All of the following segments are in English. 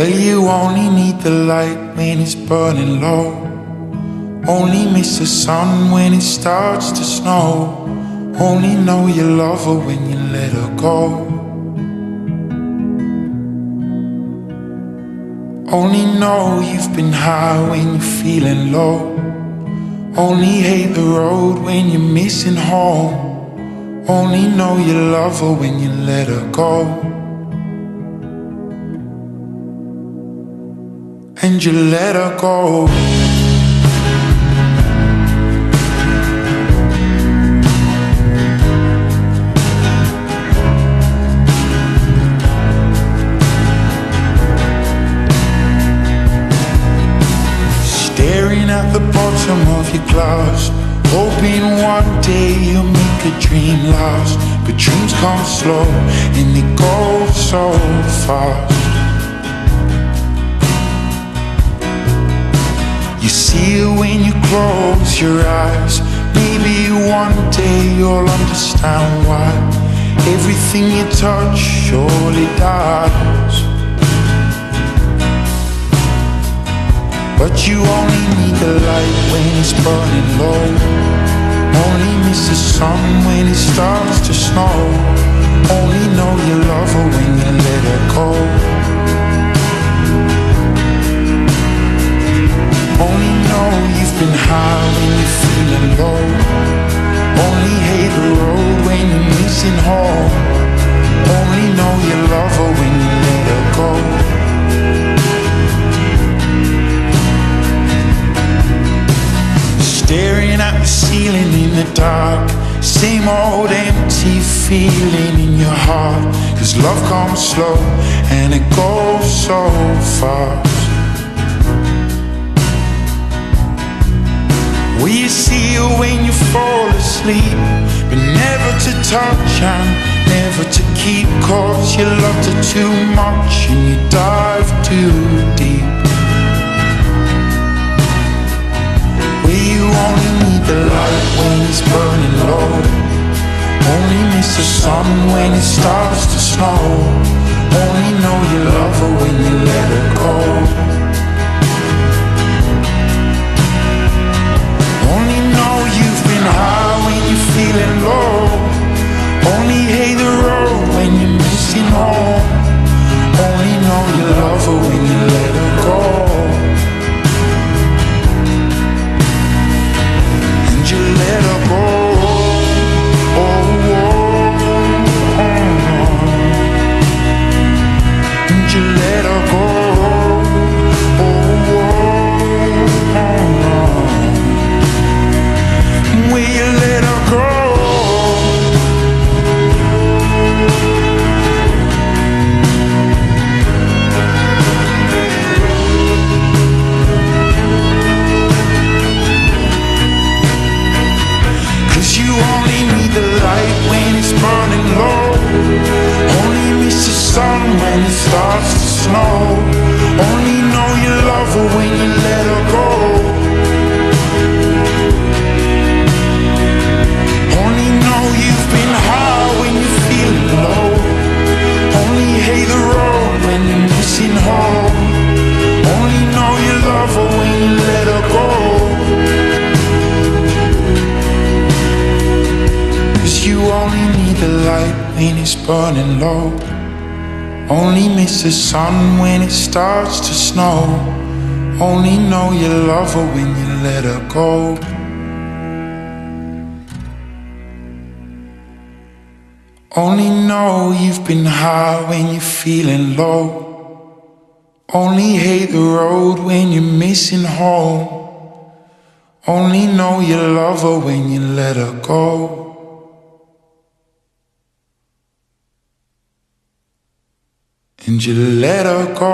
Well, you only need the light when it's burning low. Only miss the sun when it starts to snow. Only know you love her when you let her go. Only know you've been high when you're feeling low. Only hate the road when you're missing home. Only know you love her when you let her go. And you let her go. Staring at the bottom of your glass, hoping one day you'll make a dream last. But dreams come slow and they go so fast. You see it when you close your eyes. Maybe one day you'll understand why everything you touch surely dies. But you only need the light when it's burning low. Only miss the sun when it starts to snow. Only know you love her when you let her go. Only know you've been high when you're feeling low. Only hate the road when you're missing home. Only know you love her when you let her go. Staring at the ceiling in the dark, same old empty feeling in your heart. 'Cause love comes slow and it goes so fast. Will you see her when you fall asleep, but never to touch and never to keep? 'Cause you loved her too much and you dive too deep. Will you only need the light when it's burning low? Only miss the sun when it starts to snow. Only know you love her when you let her go. Only know you've been high when you're feeling low. Only hate the road when you're missing home. Only know you love her when you let her go. And you let her go. Oh, oh, oh, oh. And you let her go. Oh, oh, oh, oh. Will you let her go? 'Cause you only need the light when it's burning low. Only miss the sun when it starts to snow. Only know you love her when you let her go. Only know you've been high when you're feeling low. Only hate the road when you're missing home. Only know you love her when you let her go. 'Cause you only need the light when it's burning low. Only miss the sun when it starts to snow. Only know you love her when you let her go. Only know you've been high when you're feeling low. Only hate the road when you're missing home. Only know you love her when you let her go. And you let her go.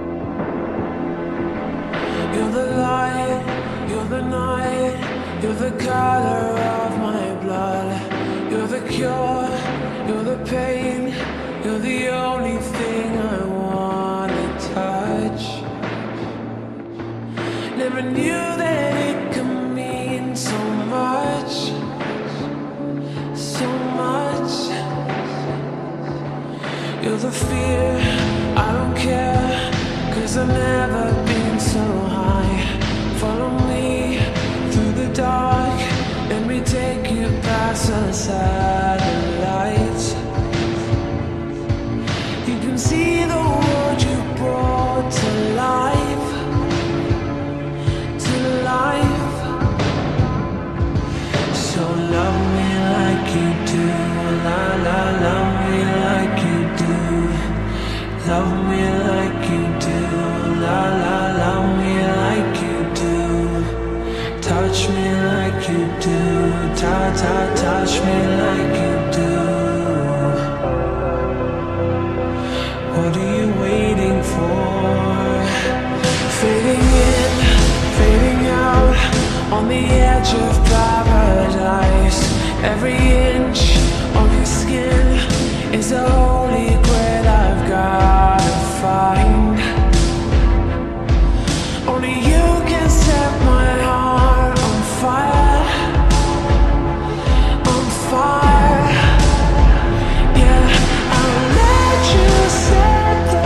You're the light, you're the night, you're the color of my blood. You're the cure, you're the pain, you're the only thing I wanna touch. Never knew that it could mean so much, so much. You're the fear, I don't care, 'cause I've never been so high. Follow me through the dark, let me take you past the satellites. You can see the world you brought to life, to life. So love me like you do, la la, love me like you do. Love me like you do, la la, love me like you do. Touch me like you do, ta ta, touch me like you do. What are you waiting for? Fading in, fading out, on the edge of paradise. Every inch of your skin is a holy grail I've gotta find. Only you can set my heart on fire, on fire. Yeah, I'll let you set the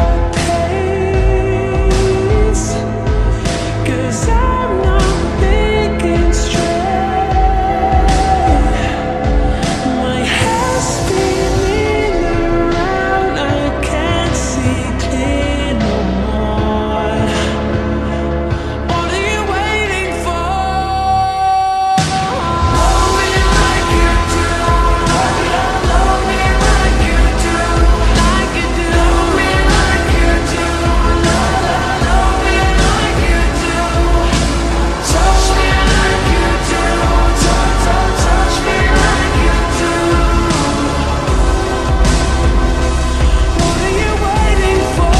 pace, 'cause I'm not thinking straight. My head's spinning around, I can't see clear no more. What are you waiting for? Love me like you do, love me like you do, like you do. Love me like you do, love me like you do. Touch me like you do, touch me like you do. What are you waiting for?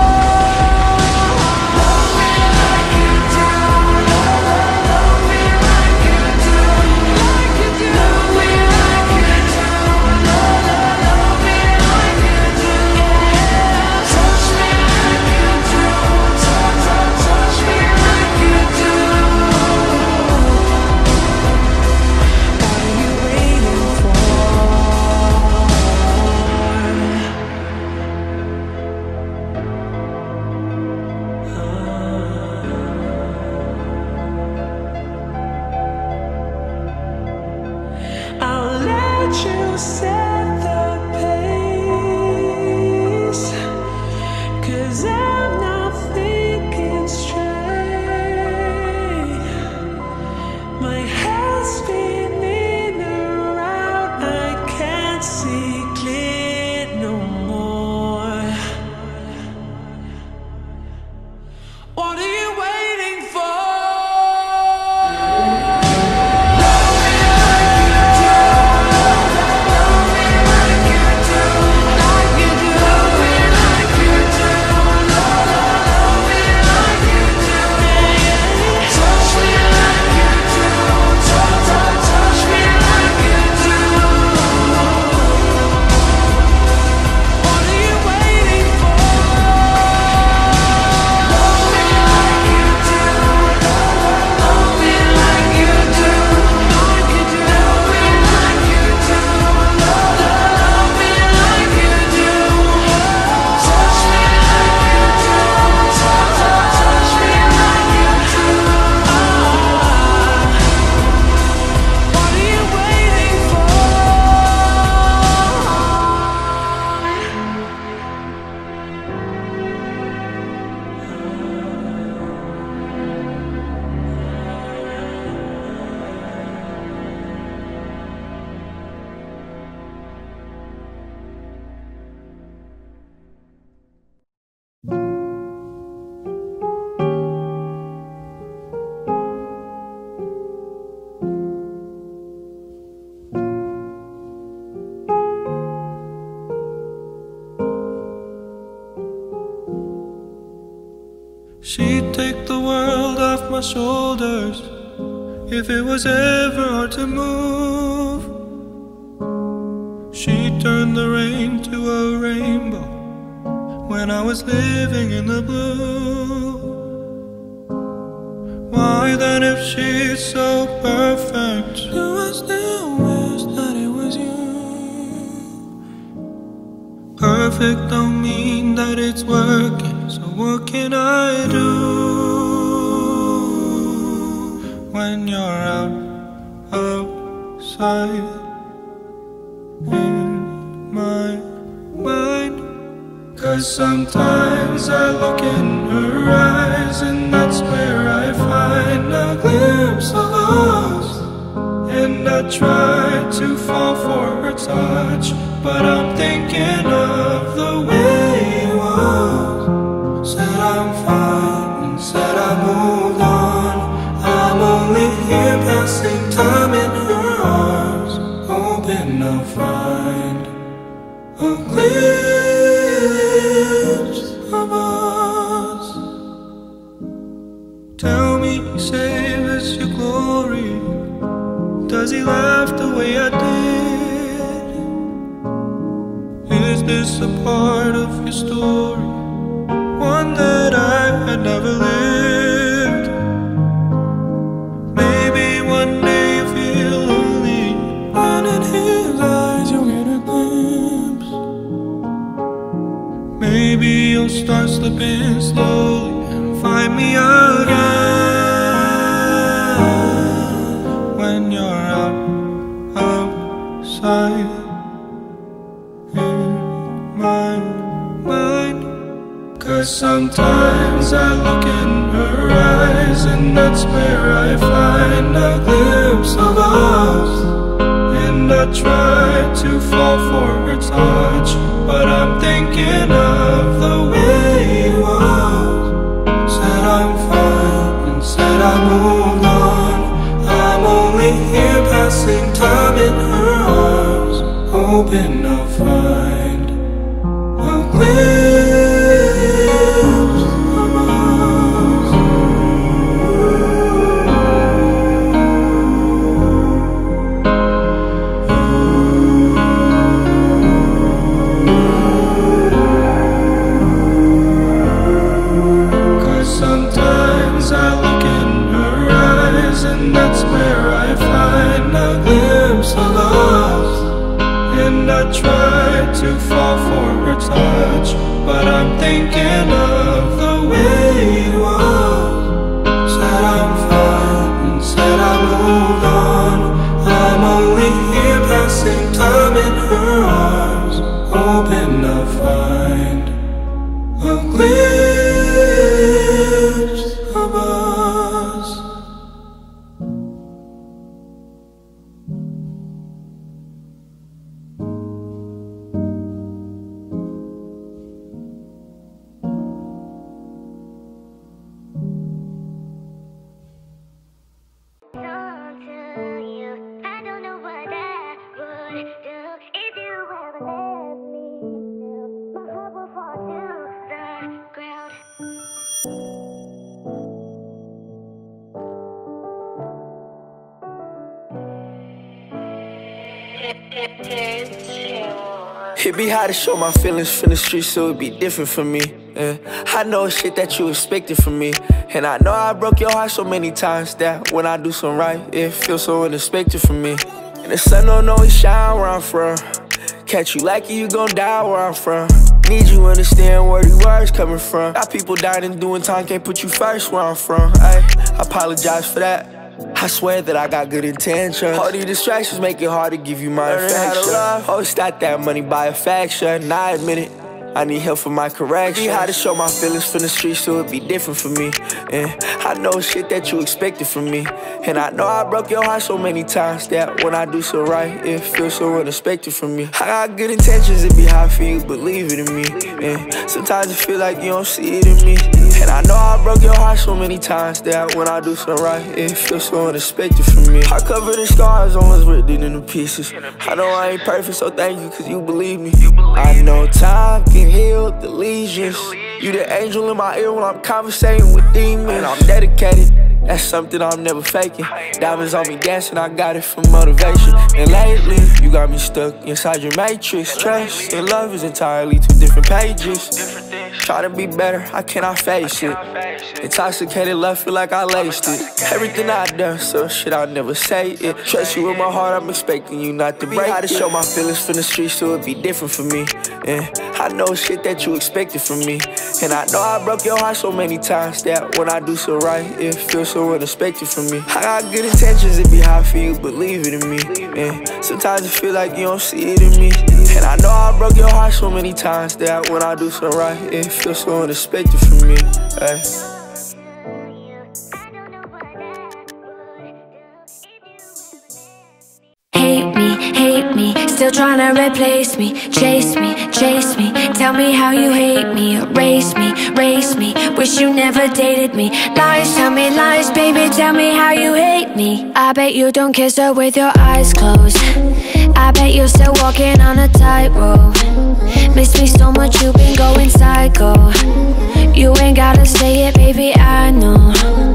Love me like you do, love me like you do, like you do. Love me like you do, love me like you do. Touch me like you do, touch me like you do. What are you waiting for? I'll let you set the pace, 'cause I'm not thinking straight. My head's spinning around, I can't see clear no more. What are you waiting for? Love me like you do, love me like you do, like you do. Love me like you do, love me like you do. Touch me like you do, touch me like you do. What are you waiting for? Love me like you do, love me like you do, like you do. Love me like you do, love me like you do. Touch me like you do, touch me like you do. What are you waiting for? She'd take the world off my shoulders If it was ever hard to move, she turned the rain to a rainbow when I was living in the blue. Why then, if she's so perfect, do I still wish that it was you? Perfect don't mean that it's working, so what can I do when you're outside in my mind? 'Cause sometimes I look in her eyes, and that's where I find a glimpse of us. And I try to fall for her touch, but I'm thinking of the way it was. Said I'm fine and said I moved on. I'm only here passing time in her arms, hoping I'll find a glimpse of us. Tell me, save us your glory. Does he laugh the way I did? Is this a part of your story, one that I had never lived? Maybe one day you feel lonely, and in his eyes you'll get a glimpse. Maybe you'll start slipping slowly and find me again when you're outside in my mind. 'Cause sometimes I look in her eyes, and that's where I find a glimpse of us. And I try to fall for her touch, but I'm thinking of the way it was. Said I'm fine and said I moved on. I'm only here passing time in her arms, hoping I'll find a glimpse of us. 'Cause sometimes I look in her eyes, and that's where I find a glimpse of us. And I try to fall for her touch, but I'm thinking of the way it was. Said I'm fine and said I moved on. I'm only here passing time in her arms, hoping I'll find a glimpse of us. It'd be hard to show my feelings from the streets, so it'd be different for me. I know shit that you expected from me, and I know I broke your heart so many times that when I do something right, it feels so unexpected for me. And the sun don't always shine where I'm from. Catch you like you gon' die where I'm from. Need you understand where the words coming from. Got people dying and doing time, can't put you first where I'm from. I apologize for that. I swear that I got good intentions. All these distractions make it hard to give you my affection. Always thought that money buy affection, and I admit it, I need help for my correction. Be how to show my feelings from the streets, so it'd be different for me. And I know shit that you expected from me, and I know I broke your heart so many times that when I do so right, it feels so unexpected from me. I got good intentions, it'd be hard for you, believe it in me. And sometimes it feel like you don't see it in me. And I know I broke your heart so many times that when I do so right, it feels so unexpected from me. I covered in scars, almost ripped it into pieces. I know I ain't perfect, so thank you, cause you believe me. I know time can heal the lesions. You the angel in my ear when I'm conversating with demons. And I'm dedicated, That's something I'm never faking. Diamonds on me dancing, I got it from motivation. And lately, you got me stuck inside your matrix. Stress and love is entirely two different pages. Try to be better, I cannot face it. Intoxicated love, feel like I laced it. Everything I done, so shit, I'll never say it. Trust you with my heart, I'm expecting you not to break it. How to show my feelings from the streets, so it'd be different for me. And I know shit that you expected from me. And I know I broke your heart so many times that when I do so right, it feels so unexpected from me. I got good intentions, it be hard for you, believe it in me. And sometimes it feel like you don't see it in me. And I know I broke your heart so many times that when I do so right, it feels so unexpected from me. Ay. Hate me, still trying to replace me. Chase me, tell me how you hate me. Erase me, race me, wish you never dated me. Lies, tell me lies, baby, tell me how you hate me. I bet you don't kiss her with your eyes closed. I bet you're still walking on a tightrope. Miss me so much, you've been going psycho. You ain't gotta say it, baby, I know.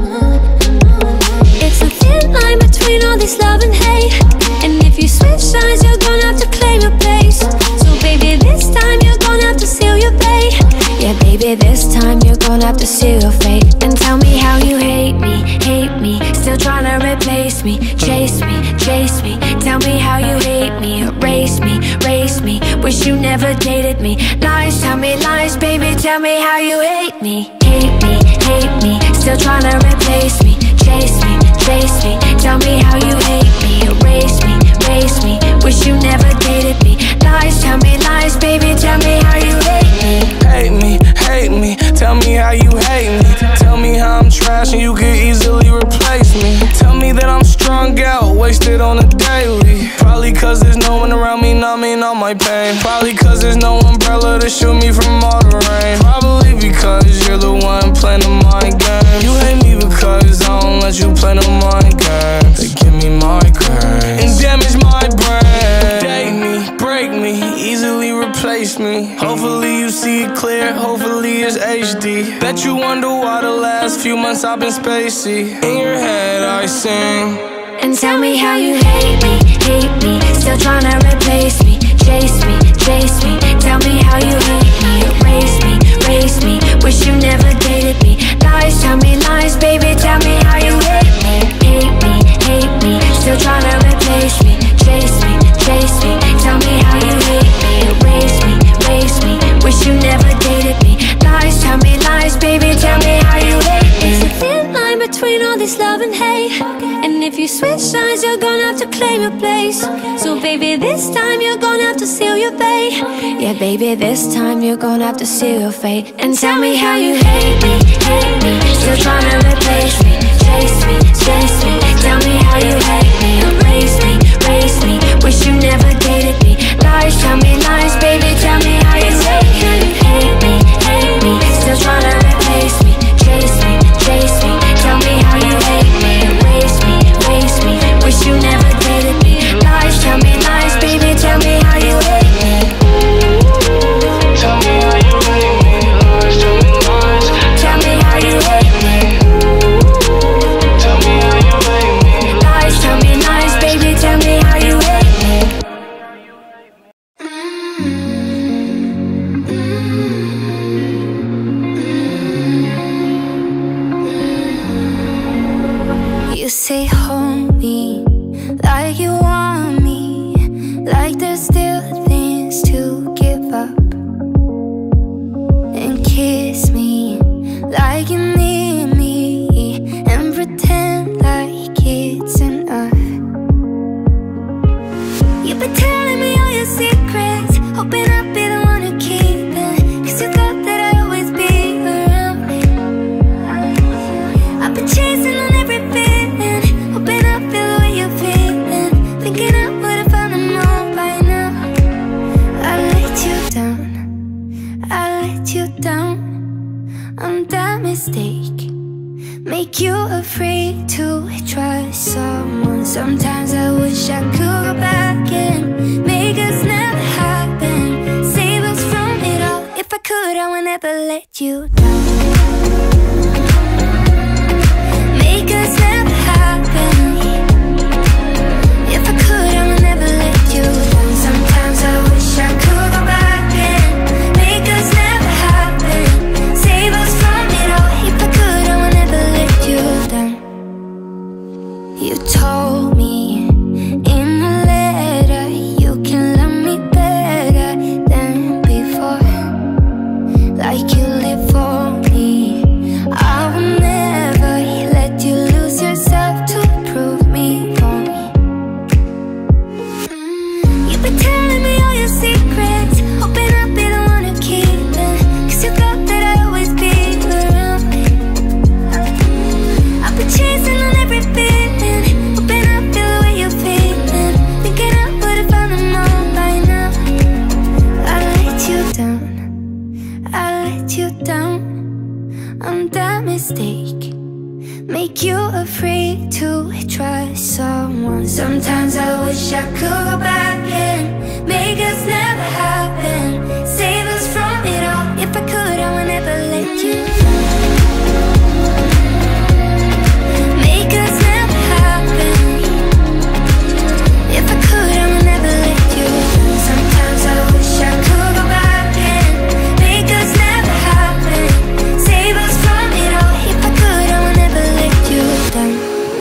It's a thin line between all this love and hate. And if you switch sides, you're gonna have to claim your place. So baby, this time you're gonna have to seal your fate. Yeah, baby, this time you're gonna have to seal your fate. And tell me how you hate me, still trying to replace me. Chase me, tell me how you hate me. Erase me, race me, wish you never dated me. Lies, tell me lies, baby, tell me how you hate me. Hate me, still trying to replace me. Chase me, tell me how you hate me. Erase me, race me, wish you never dated me. Lies, tell me lies, baby, tell me how you hate me. Hate me, tell me how you hate me. Tell me how I'm trash and you could easily replace me. Tell me that I'm strung out, wasted on a daily. Probably cause there's no one around me numbing all my pain. Probably cause there's no umbrella to shield me from all the rain. Probably because you're the one playing the mind game. You hate me because I don't let you play no mind games. They give me migraines and damage my brain. Date me, break me, easily replace me. Hopefully you see it clear, hopefully it's HD. Bet you wonder why the last few months I've been spacey. In your head I sing. And tell me how you hate me, still trying to replace me. Chase me, tell me how you hate me. Erase me, race me, wish you never dated me. Lies, tell me lies, baby, tell me how you hate me. Hate me, still trying to replace me. Chase me, tell me how you hate me. Erase me, race me, wish you never dated me. Lies, tell me lies, baby, tell me how you hate me. It's a thin line between all this love and hate. And if you switch sides, you're gonna have to claim your place. So baby, this time you're gonna have to seal your fate. Yeah, baby, this time you're gonna have to seal your fate. And tell me how you hate me, still trying to replace me. Chase me, tell me how you hate me. Erase me, race me, wish you never dated me. Lies, tell me lies, baby, tell me how you hate me, still trying to replace me. Chase me, tell me how you hate me. Erase me, race me, wish you never dated me. Lies, tell me lies, baby, tell me how you hate me. Tell me how you hate me. Lies, tell me lies. Tell me how you hate me. Tell me how you hate me. Lies, tell me lies, baby, tell me how you hate me. You say hold me like you want me, like there's still things to give up, and kiss me like you need me, and pretend like it's enough. You've been telling me all your secrets, hoping I'll be the one to keep it, cause you thought that I'd always be around. I've been chasing on every feeling, hoping I feel the way you're feeling, thinking I would've found them all by now. I let you down, I'm that mistake. Make you afraid to trust someone. Sometimes I wish I could go back and make us never happen, save us from it all. If I could, I would never let you down. Make us You told me in a letter you can love me better than before, like you live for me. I will never let you lose yourself to prove me wrong. You've been telling me all your secrets, hoping I'll be the one to keep them, 'cause you thought that I'd always be around. I've been chasing on every feeling, hoping I'll feel the way you're feeling, thinking I would've found them all by now. I let you down, I let you down. I'm that mistake, make you afraid to trust someone. Sometimes I wish I could go back and make us never happen, save us from it all. If I could, I would never let you make us never happen. If I could, I would never let you. Sometimes I wish I could go back and make us never happen, save us from it all. If I could, I would never let you down.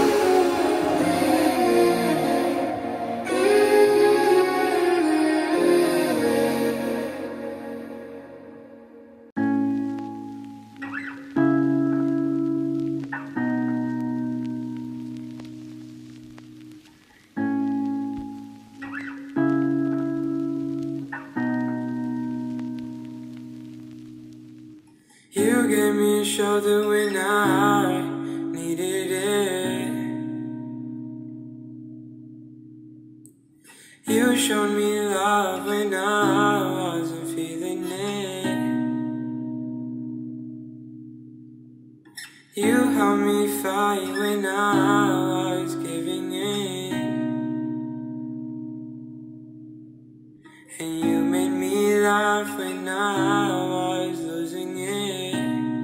You gave me a shoulder when I needed it. You showed me love when I wasn't feeling it. You helped me fight when I was giving in, and you made me laugh when I was losing it.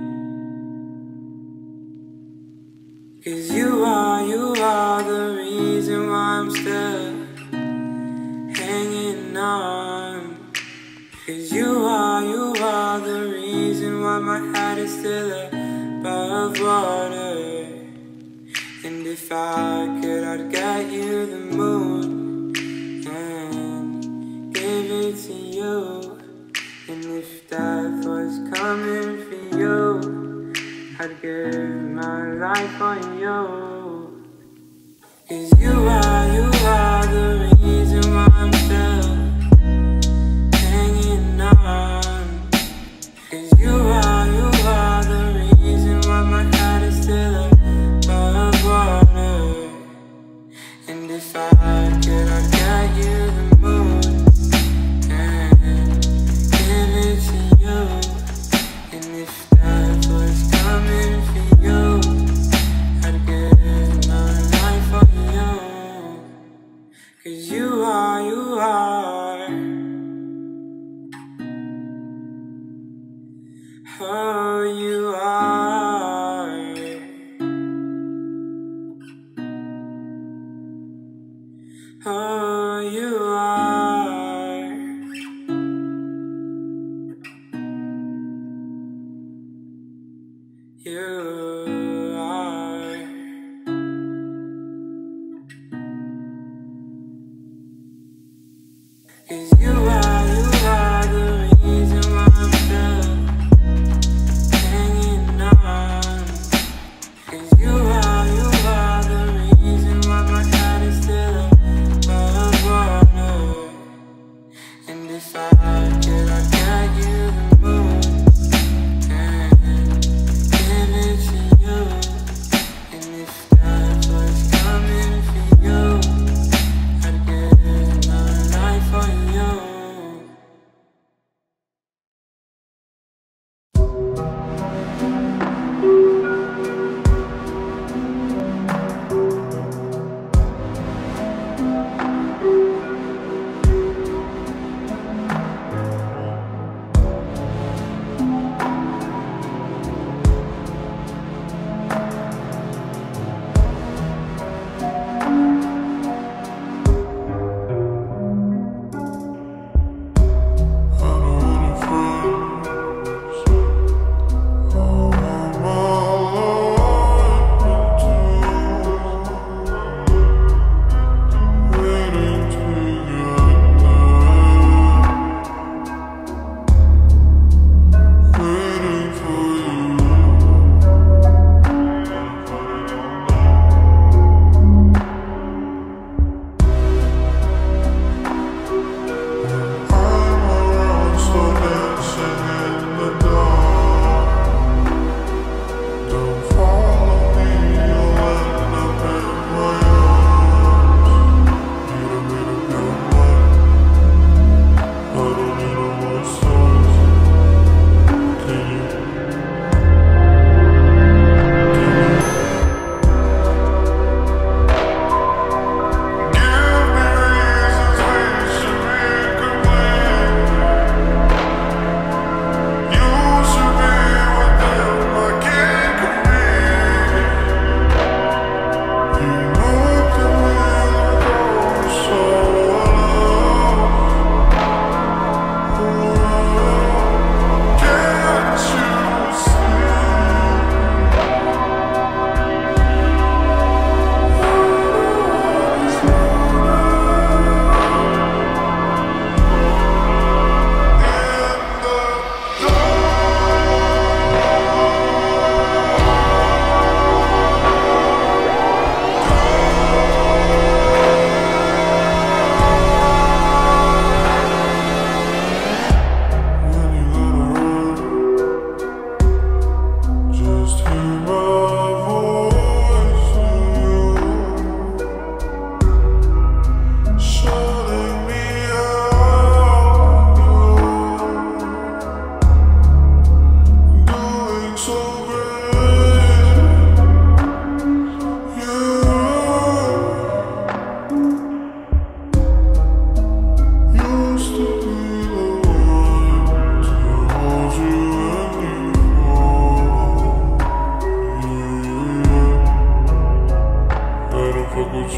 'Cause you are the reason why I'm still hanging on. 'Cause you are the reason why my head is still above water. And if I could, I'd get you the moon and give it to you. And if death was coming for you, I'd give my life on you. 'Cause you are the reason why I'm still hanging on. 'Cause you are the reason why my head is still above water. And if I could, I'd get you the moon and give it to you. And if death was coming for you, I'd give my life for you. 'Cause you are oh, you are. Oh, you are. You are. 'Cause you are the reason why I'm still hanging on. 'Cause you are the reason why my head is still above water.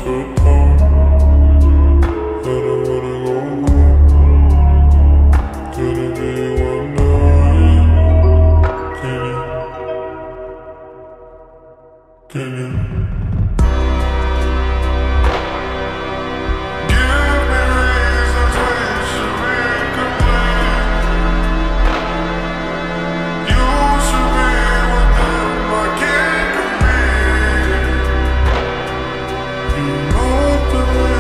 for home. I don't wanna go home. Could it be one night? Can you? Give me reasons we should be complete. You should be with them, I can't compete. You know the way.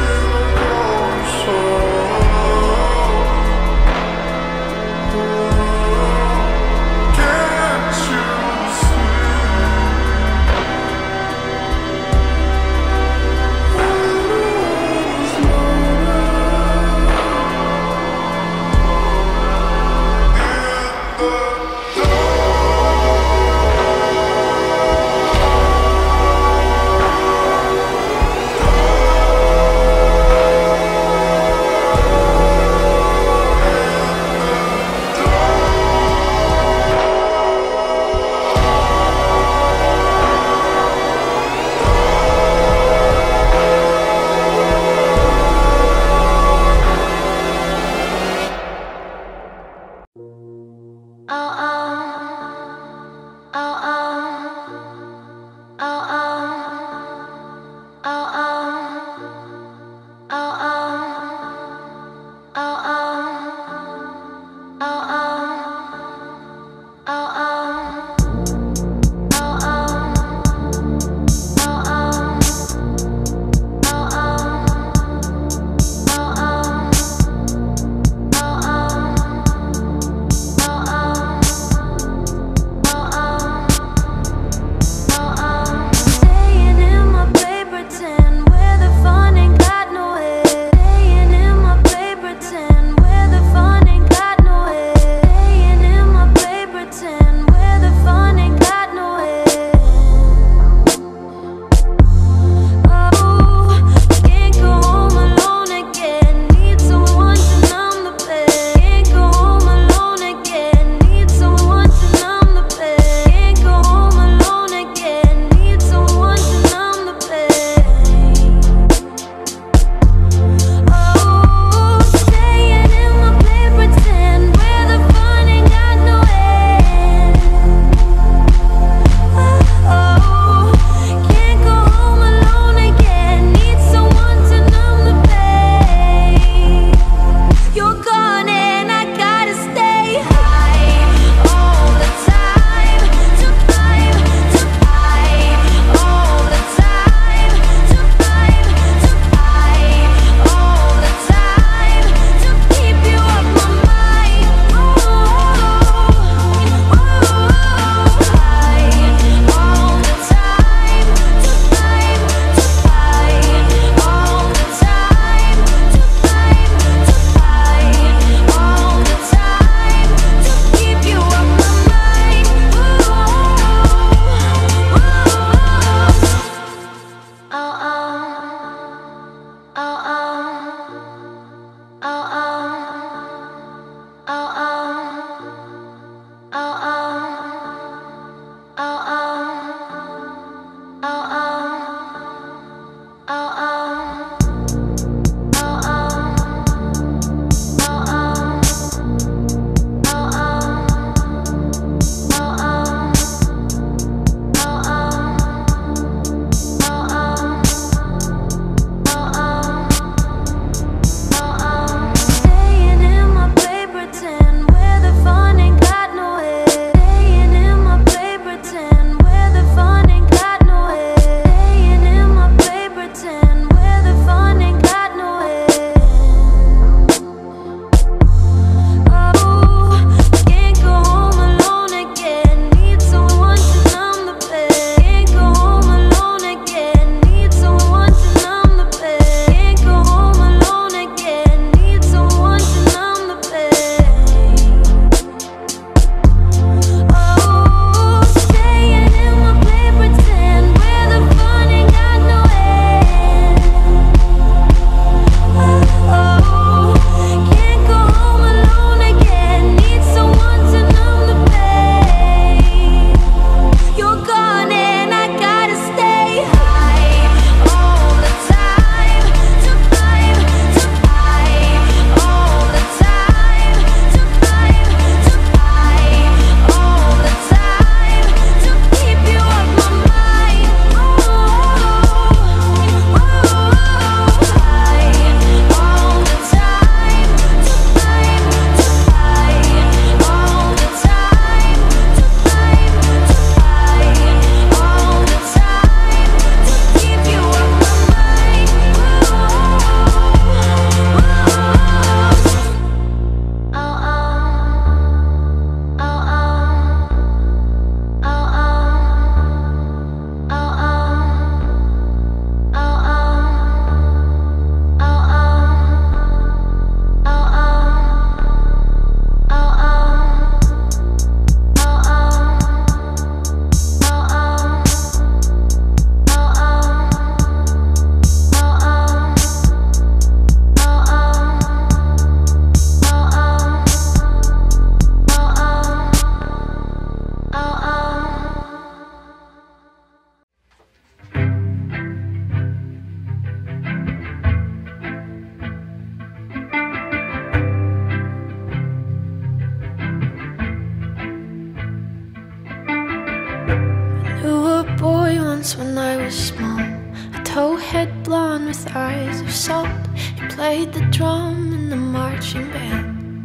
once when I was small, a towhead blonde with eyes of salt. He played the drum in the marching band.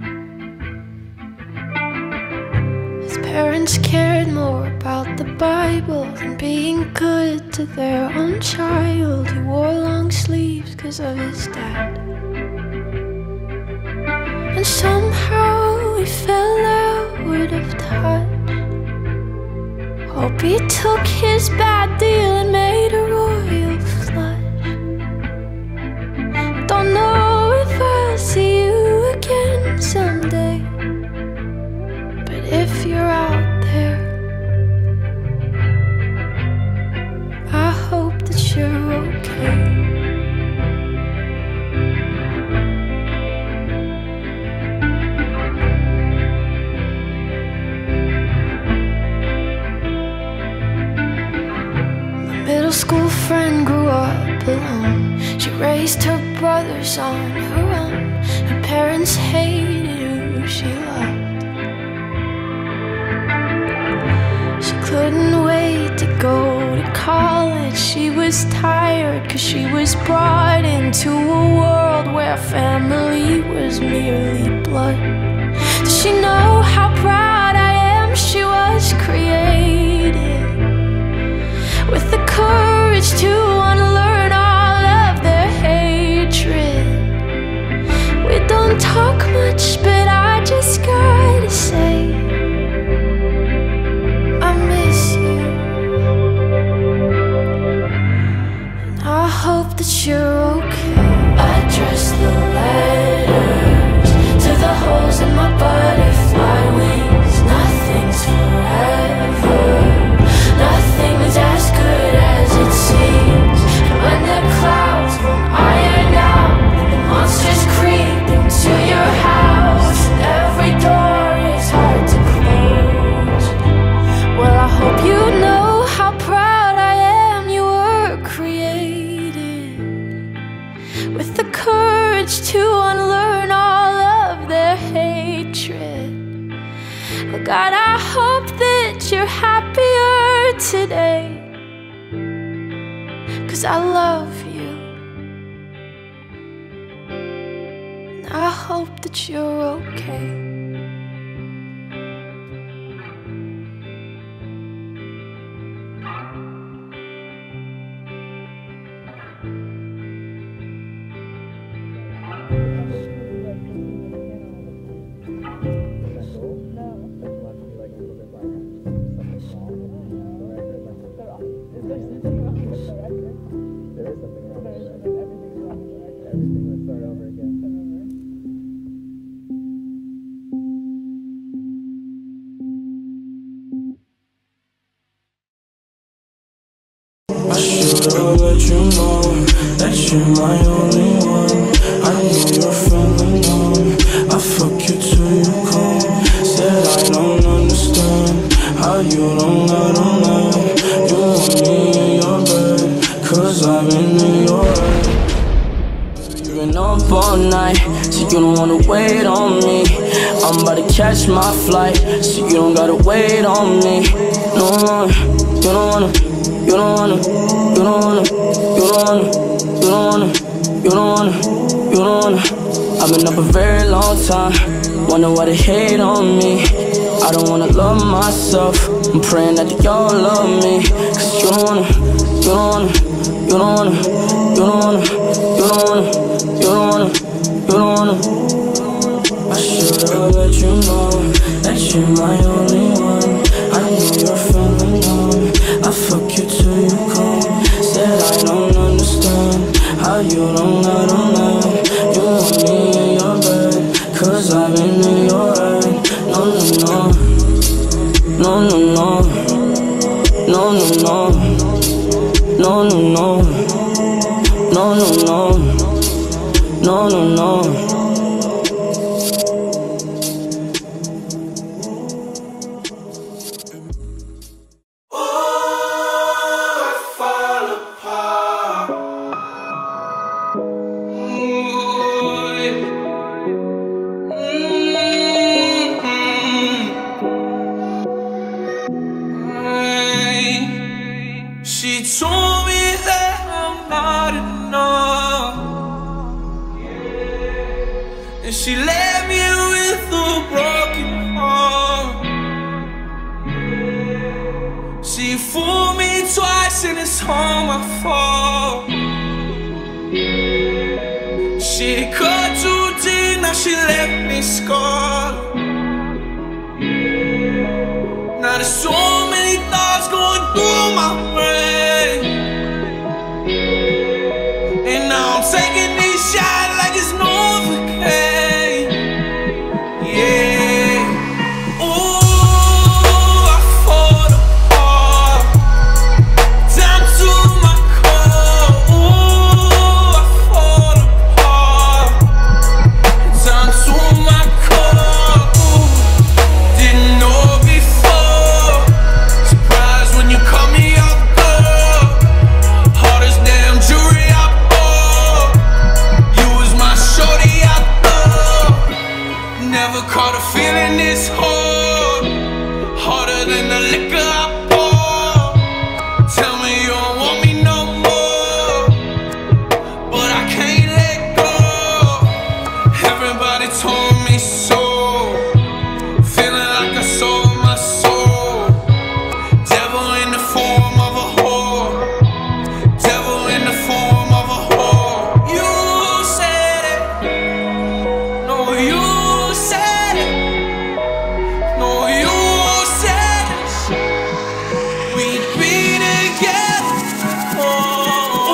His parents cared more about the Bible than being good to their own child. He wore long sleeves because of his dad, and somehow he fell out of touch. Hope he took his bad deal and made a royal flush. Don't know if I'll see you again someday, but if you're out there, I hope that you're okay. Middle school friend grew up alone. She raised her brothers on her own. Her parents hated who she loved. She couldn't wait to go to college. She was tired cause she was brought into a world where family was merely blood. Does she know how proud I am she was created with the courage to unlearn all of their hatred? We don't talk much, but I just gotta say I miss you, and I hope that you're okay. Address the letters to the holes in my butterfly wings. Nothing's forever, nothing is as good as it seems. And when the clouds won't iron out, the monsters creep into your house, and every door is hard to close. Well, I hope you know how proud I am you were created with the courage to unlearn all of their hatred. God, I hope that you're happier today, cause I love you, and I hope that you're okay. I should've let you know that you're my only one. I know you're feeling numb. I fuck you till you come. Said I don't understand how you don't know. You want me in your bed, cause I've been in your head. You've been up all night, so you don't wanna wait on me. I'm about to catch my flight, so you don't gotta wait on me. No, you don't wanna. You don't wanna, you don't wanna, you don't wanna, you don't wanna, you don't wanna, you don't wanna. I've been up a very long time, wonder why they hate on me. I don't wanna love myself, I'm praying that y'all love me. Cause you don't wanna, you don't wanna, you don't wanna, you don't wanna, you don't wanna, you don't wanna, you don't wanna. I should've let you know that you're my only one. I know you're feeling numb. I fuck you till you come. Said I don't understand how you don't know. You want me in your bed, cause I've been in your head. No, no, no, no, no, no, no, no, no, no, no, no, no, no, no, no. She left me with a broken heart. She fooled me twice and it's all my fault. She cut too deep, now she left me scarred. Now there's so many thoughts going through my brain, and now I'm taking these shots like it's Novocaine. Yeah. Ooh, I fall apart, down to my core. Ooh, I fall apart, down to my core. Ooh, didn't know before. Surprised when you call me off guard. Hardest damn jewelry I bought. You was my shorty I thought. Never caught a feeling this hard. Harder than the liquor I pour. Tell me you don't want me no more, but I can't let go. Everybody told me so. Feeling like I sold my soul. Devil in the form of a whore. Devil in the form of a whore. You said it. No, you said it. No, you said it. We'd be together. Oh,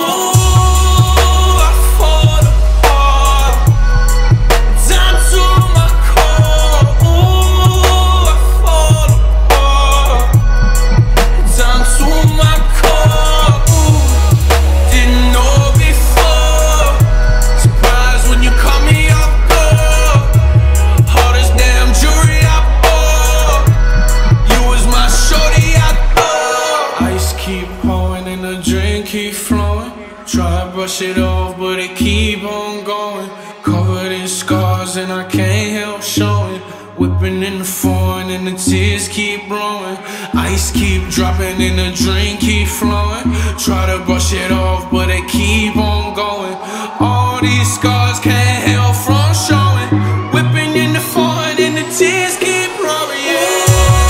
I fall apart, down to my core. Ooh, I fall apart, down to my core. Ooh, didn't know before. Surprised when you call me off guard. Hardest damn jewelry I bought. You was my shorty I thought. Ice keep pouring and the drink keep flowing. Try to brush it off, but it keep on going. Covered in scars and I can't help showing. Whipping in the foreign and the tears keep blowing. Ice keep dropping and the drink keep flowing. Try to brush it off, but it keep on going. All these scars can't help from showing. Whipping in the foreign and the tears keep blowing. Yeah.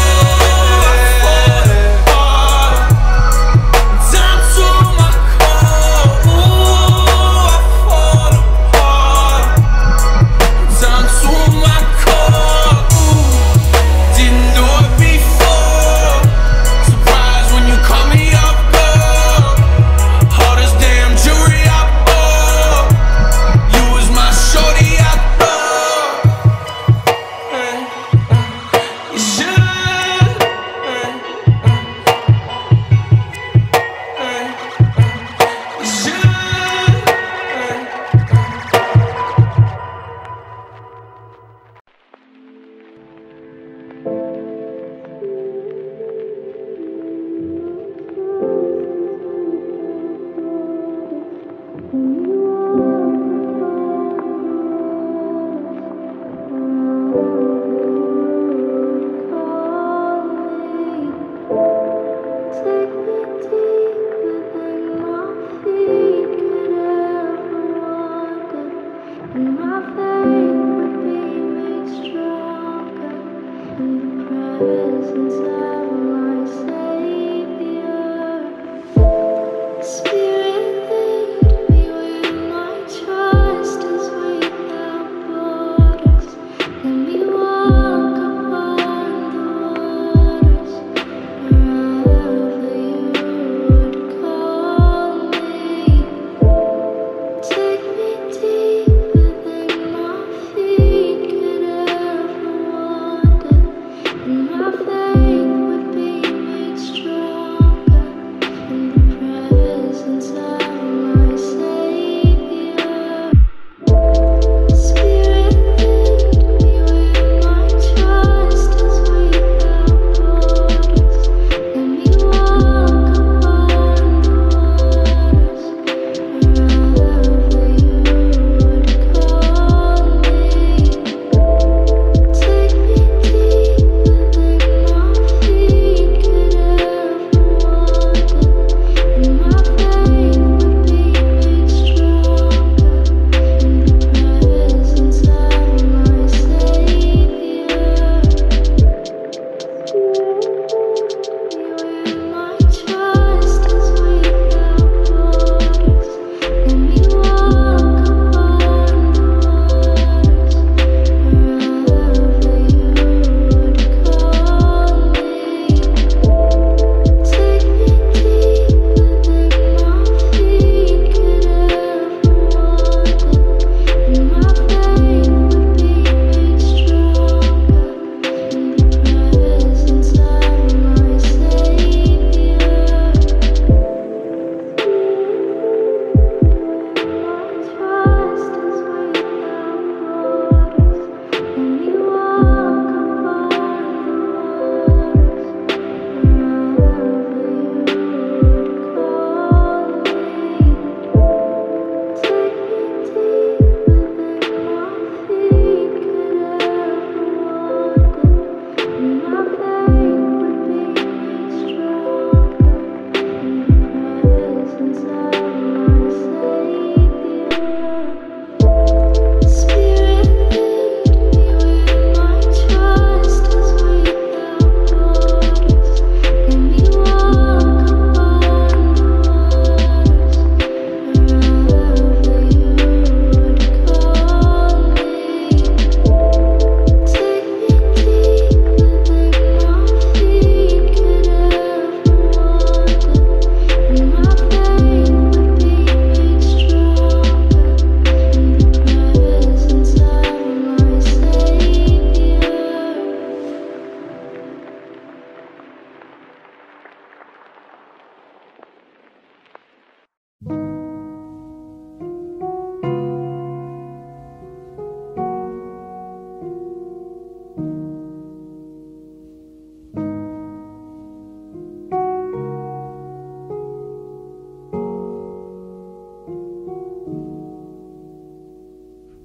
Down to my core. Ooh, I fall apart, down to my core. Ooh, didn't know it before. Surprised when you call me off guard. Hardest damn jewelry I bought. You was my shorty I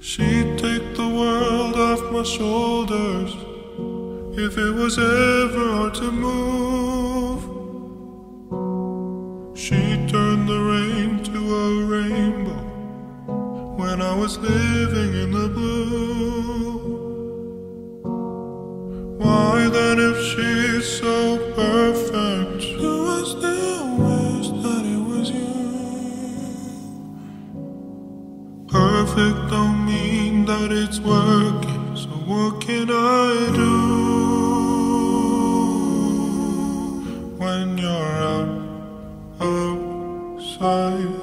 She'd take the world off my shoulders if it was ever hard to move. She'd turn the rain to a rainbow when I was living in the blue. Why then, if she's so perfect, do I still wish that it was you? Perfect don't mean that it's working, so what can I do when you're out outside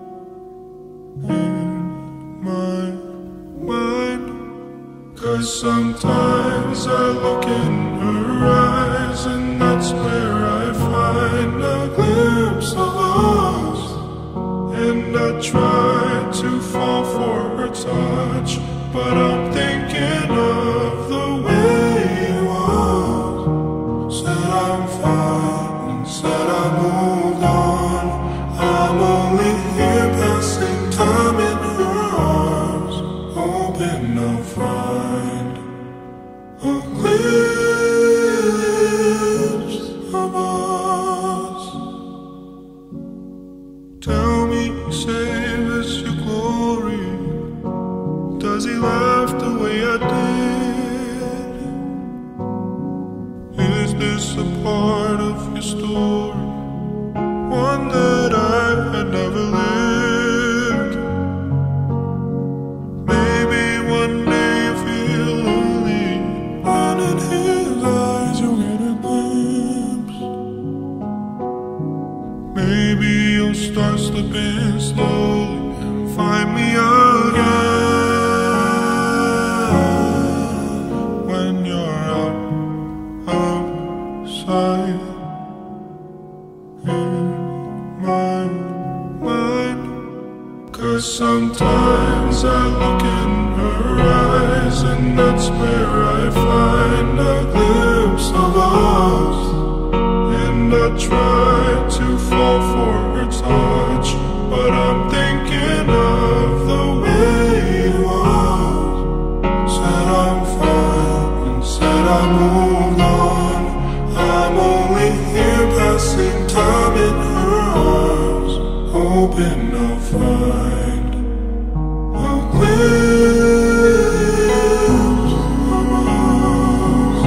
in my mind? 'Cause sometimes I look in her eyes, and that's where I find a glimpse of us. And I try to fall for her touch, but I'm thinking of the way it was. Said I'm fine and said I moved on. I'm only here passing time in her arms, hoping I'll find a glimpse of us. Tell me, save us your glory. Does he laugh the way I did? Is this a part of your story, one that I had never lived? Maybe one day you feel lonely, and in his eyes you'll get a glimpse. Maybe you'll start slipping slowly and find me again when you're out outside in my mind. 'Cause sometimes I look in her eyes, and that's where I find a glimpse of us. And I try to fall for her touch, but I'm thinking of the way it was. Said I'm fine and said I moved on. I'm only here passing time in her arms, hoping I'll find a glimpse of us.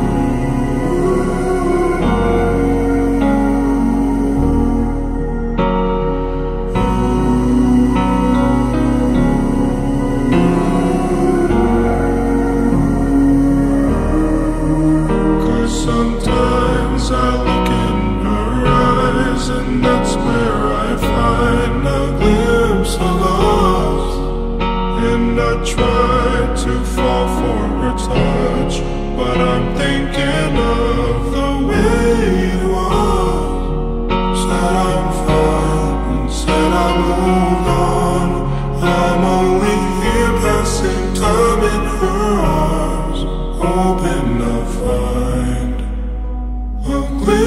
'Cause sometimes I look in her eyes, and that's where I find a glimpse of us. And I try to fall for her touch, but I'm thinking of the way it was. Said I'm fine and said I moved on. I'm only here passing time in her arms, hoping I'll find a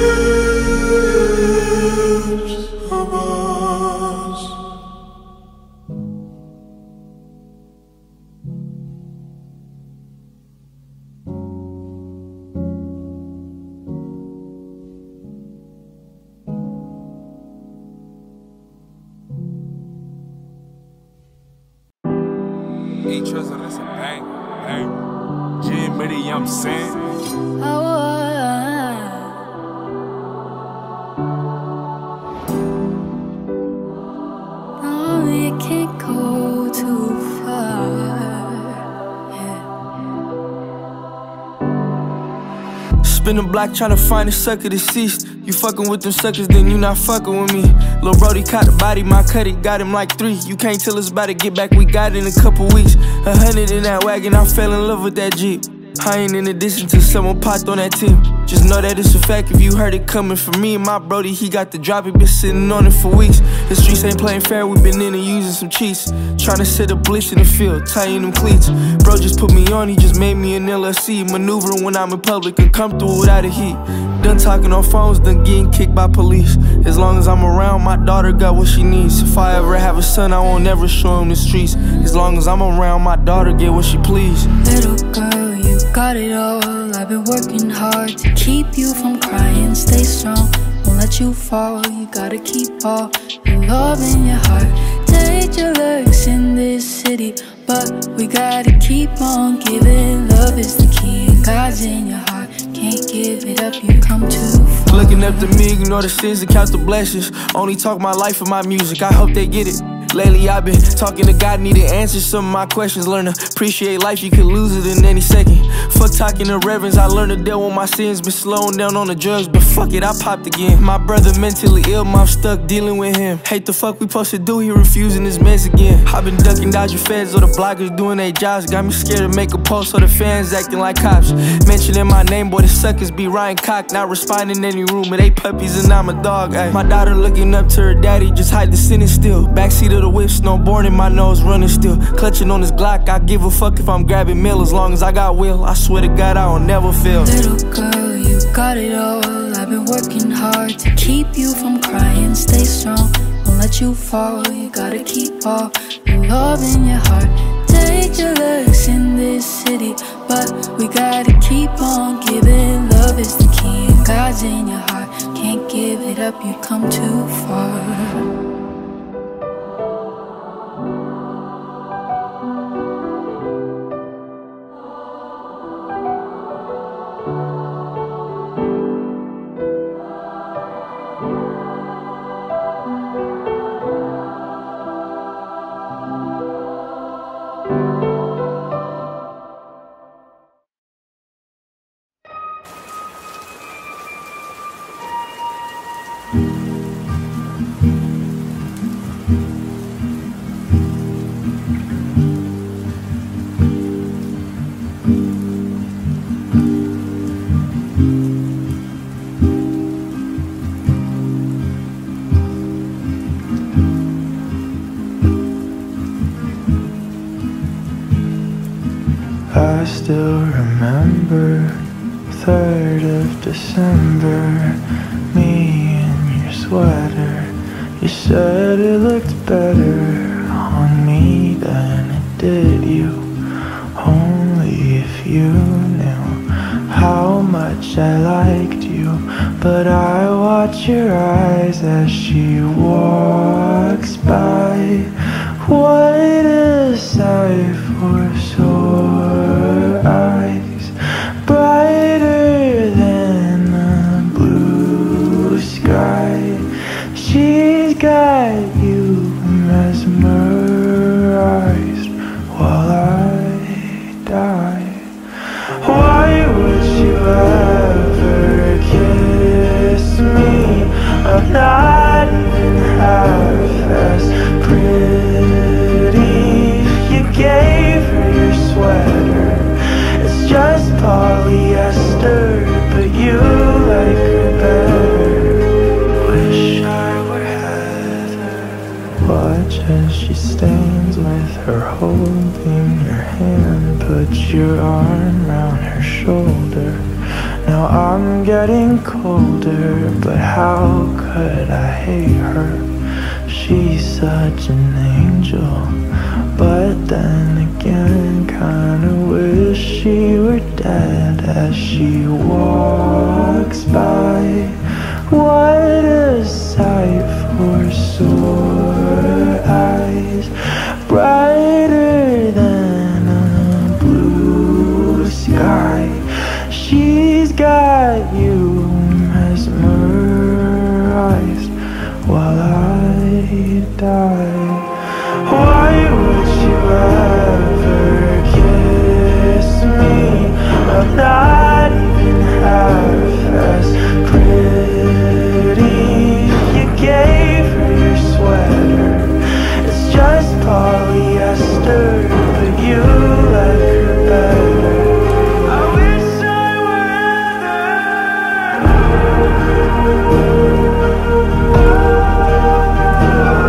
glimpse of us. Ain't trust her, that's a bang, bang. G-Mitty, you know what I'm saying? Oh, you can't go too far. Spin the block tryna find a sucker deceased. You fucking with them suckers, then you not fucking with me. Lil' Brody caught the body, my cutty got him like 3. You can't tell us about it, get back, we got it in a couple weeks. 100 in that wagon, I fell in love with that Jeep. I ain't in addition to someone popped on that team. Just know that it's a fact if you heard it coming from me and my Brody, he got the drop, he been sitting on it for weeks. The streets ain't playing fair, we been in and using some cheats. Tryna set a blitz in the field, tying them cleats. Bro just put me on, he just made me an LLC. Maneuvering when I'm in public and come through without a heat. Done talking on phones, done getting kicked by police. As long as I'm around, my daughter got what she needs. If I ever have a son, I won't never show him the streets. As long as I'm around, my daughter get what she please. Little girl, you got it all. I've been working hard to keep you from crying. Stay strong, won't let you fall. You gotta keep all the love in your heart. Dangerous in this city, but we gotta keep on giving. Love is the key, and God's in your heart. Can't give it up, you come too far. Looking up to me, ignore the sins and count the blessings. Only talk my life and my music, I hope they get it. Lately I've been talking to God, need to answer some of my questions. Learn to appreciate life, you could lose it in any second. Fuck talking to reverends, I learned to deal with my sins. Been slowing down on the drugs, but fuck it, I popped again. My brother mentally ill, mom stuck dealing with him. Hate the fuck we supposed to do, he refusing his meds again. I've been ducking, dodging feds, or the bloggers doing their jobs. Got me scared to make a post, or the fans acting like cops. Mentioning my name, boy, the suckers be Ryan Cock. Not responding in any room, but they puppies and I'm a dog. Ay. My daughter looking up to her daddy, just hide the sentence still. Backseat of the whip, snowboarding, my nose running still. Clutching on this Glock, I give a fuck if I'm grabbing meal. As long as I got will, I swear to God I will never fail. Little girl, you got it all. I've been working hard to keep you from crying. Stay strong, won't let you fall. You gotta keep all the love in your heart. Dangerous in this city, but we gotta keep on giving. Love is the key, and God's in your heart. Can't give it up, you come too far. I still remember 3rd of December, me in your sweater. You said it looked better on me than it did you. Only if you knew how much I liked you. But I watch your eyes as she walks by. What a sight for sore eyes, brighter than the blue sky. She's got you mesmerized while I die. Why would you ever kiss me? I'm not even half as pretty. You gave her your sweater, it's just polyester, but you like her better. Wish I were Heather. Watch as she stands with her holding your hand. Put your arm round her shoulder. Now I'm getting colder, but how could I hate her? She's such an angel, but then again kinda wish she were dead as she walks by. What a sight for sore eyes, brighter than a blue sky. She's got you mesmerized while I die. Why would you ever kiss me? I'm not even half as pretty. You gave her your sweater, it's just polyester, but you like her better. I wish I were Heather.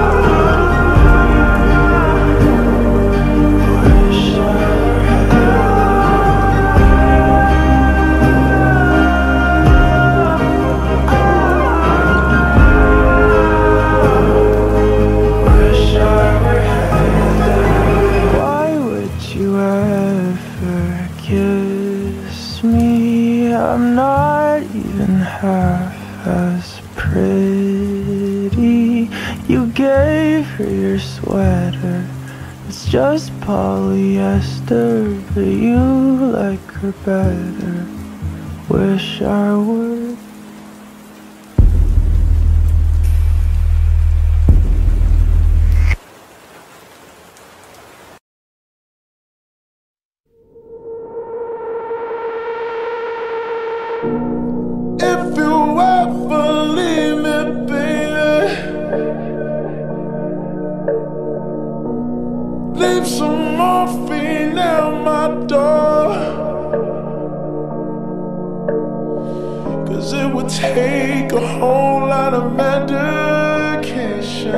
just polyester, but you like her better. Wish I would. If you ever leave me, baby, leave some morphine at my door, 'cause it would take a whole lot of medication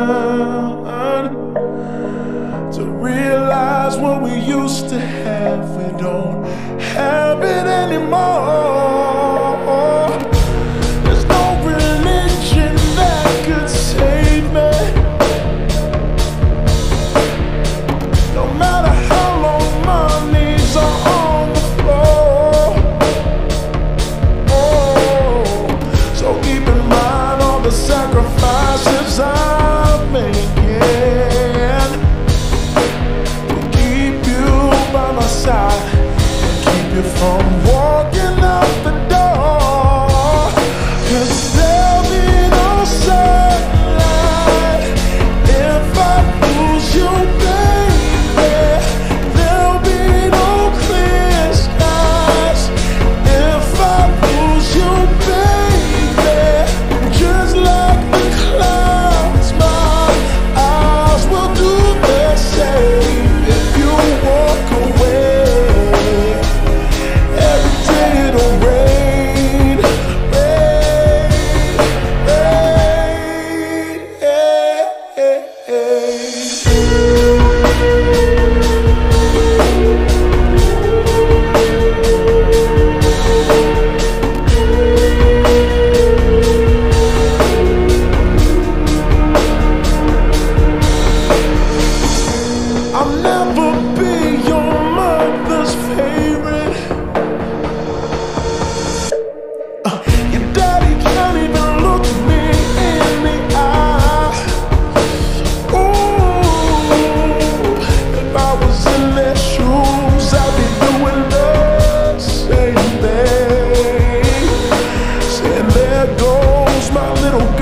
to realize what we used to have. We don't have it anymore.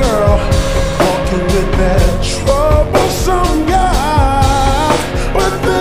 With that troublesome guy, with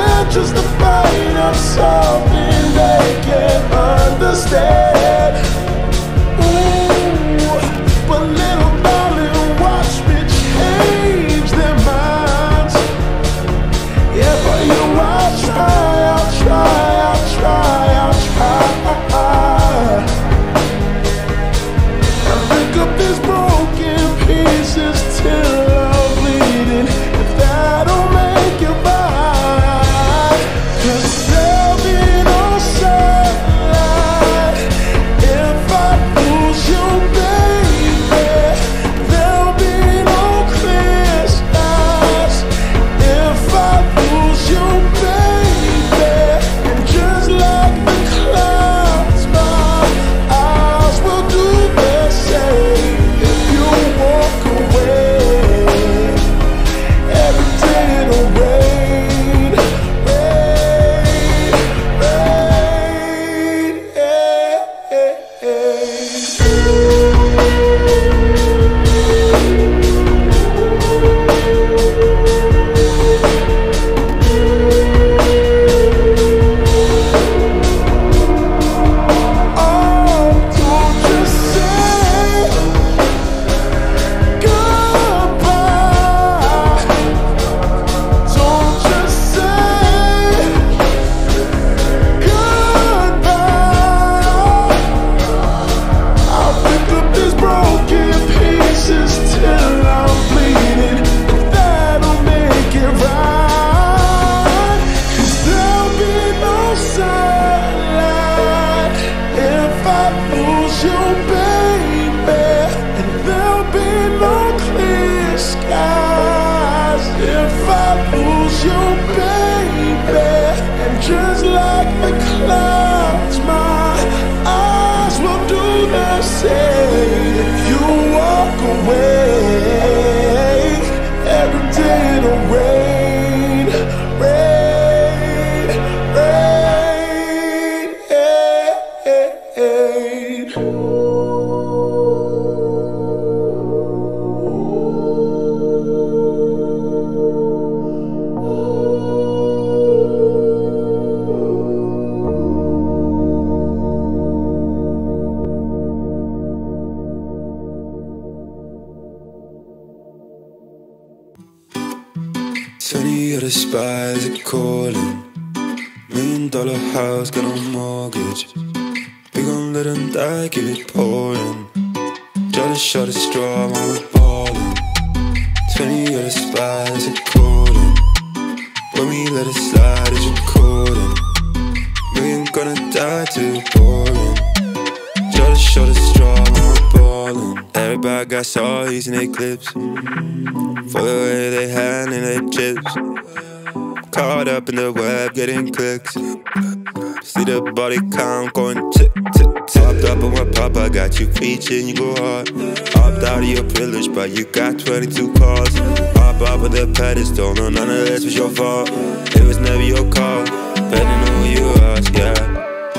spies are calling. $1 million house, got no mortgage. We gon' let them die, keep it pouring. Try to shut a straw while we're ballin'. 20 other spies are calling. When we let it slide, it's recording. We ain't gonna die too boring. Try to shut a straw while we're ballin'. Everybody got saws in their clips, for the way they handling their chips. Caught up in the web, getting clicks. See the body count going tick, tick, tick. Popped up on my papa, got you preaching, you go hard. Opt out of your privilege, but you got 22 cars. Hop up on the pedestal, no, none of this was your fault. It was never your call, depending on who you ask, yeah.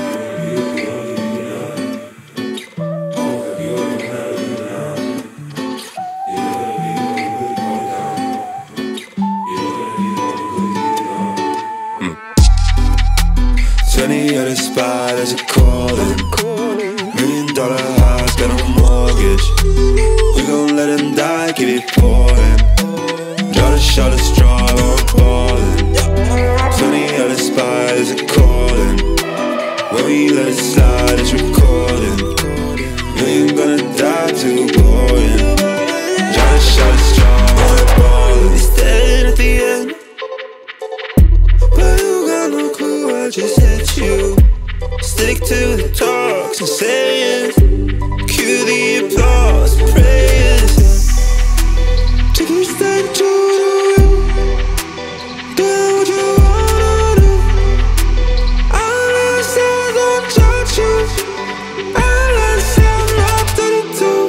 Other spiders are calling. $1 million house, got no mortgage. We gon' let them die, keep it pouring. Try to shut a straw while we're ballin'. 20 other spiders are calling. When we let it slide, it's recording. We ain't gonna die too boring. Try to shut a straw while we're ballin'. It's dead at the end, but you got no clue, I just hit you. Stick to the talks and sayings. Cue the applause, prayers. Take you stay true to you. Do what you wanna do. All I say don't judge you. All I say I'm not 32.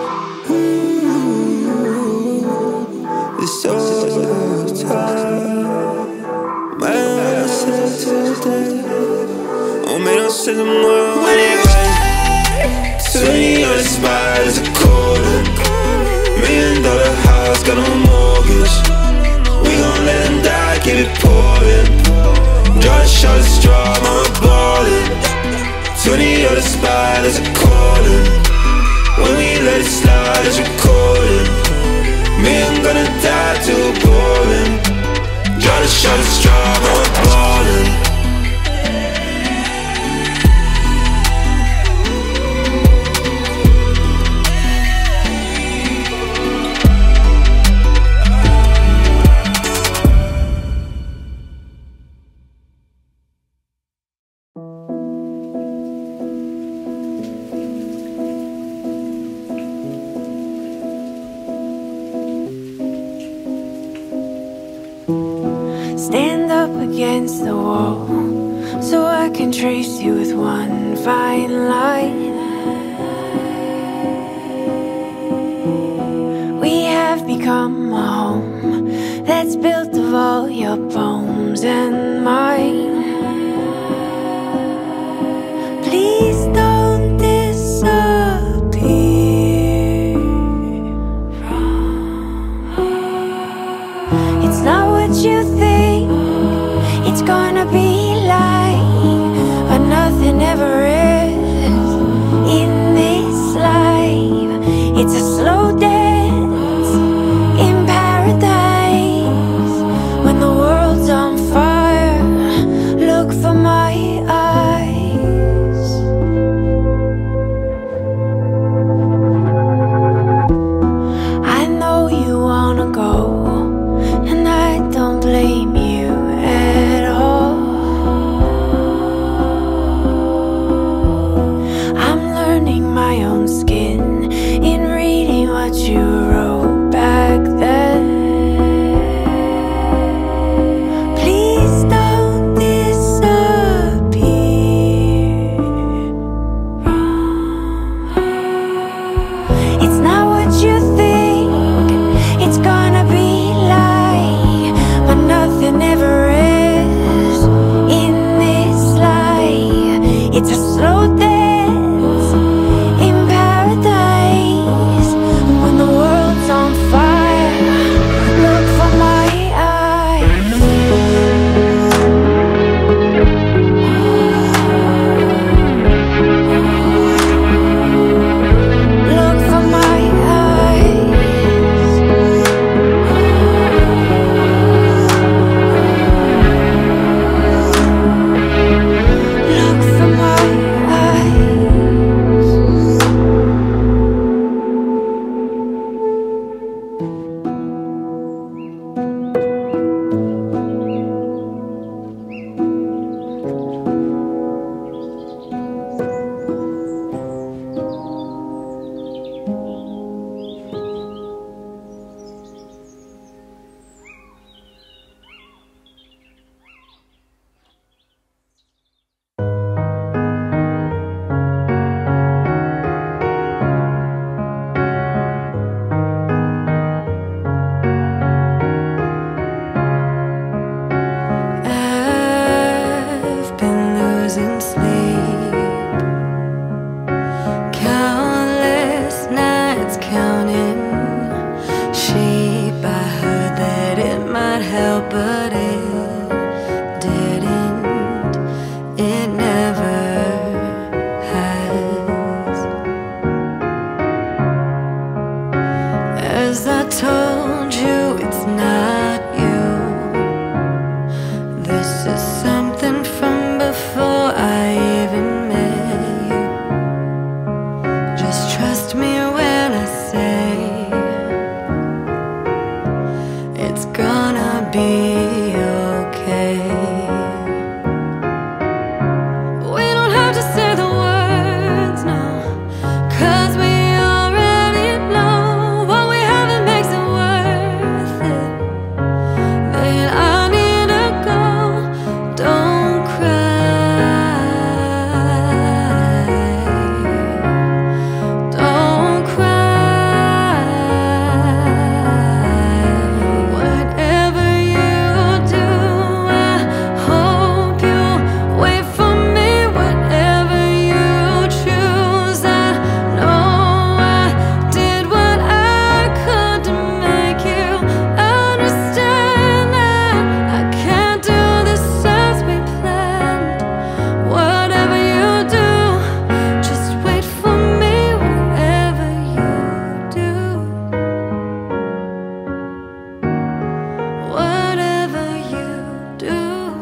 It's so time. Man, I said today. Oh, man, don't say the more anyway. 20 other spiders are calling. $1 million house, got no mortgage. We gon' let them die, keep it pouring. Try to shut a straw while we're ballin'. 20 other spiders are calling. When we let it slide, it's recording. Me, I'm gonna die too boring. Try to shut a straw while we're ballin'. Stand up against the wall, so I can trace you with one fine line. We have become a home that's built of all your poems and mine. Please don't disappear from me. It's not what you think it's gonna be like, but nothing ever is in this life. It's a slow dance in paradise when the world's on this is something from before I even met you. Just trust me when I say it's gonna be okay. We don't have to say the words now, 'cause we already know what we have, it makes it worth it. Then I need to go, don't cry, don't cry. Whatever you do, I hope you wait for me. Whatever you choose, I know I did what I could to make you understand that I can't do this as we planned. Whatever you do, just wait for me. Whatever you do, whatever you do.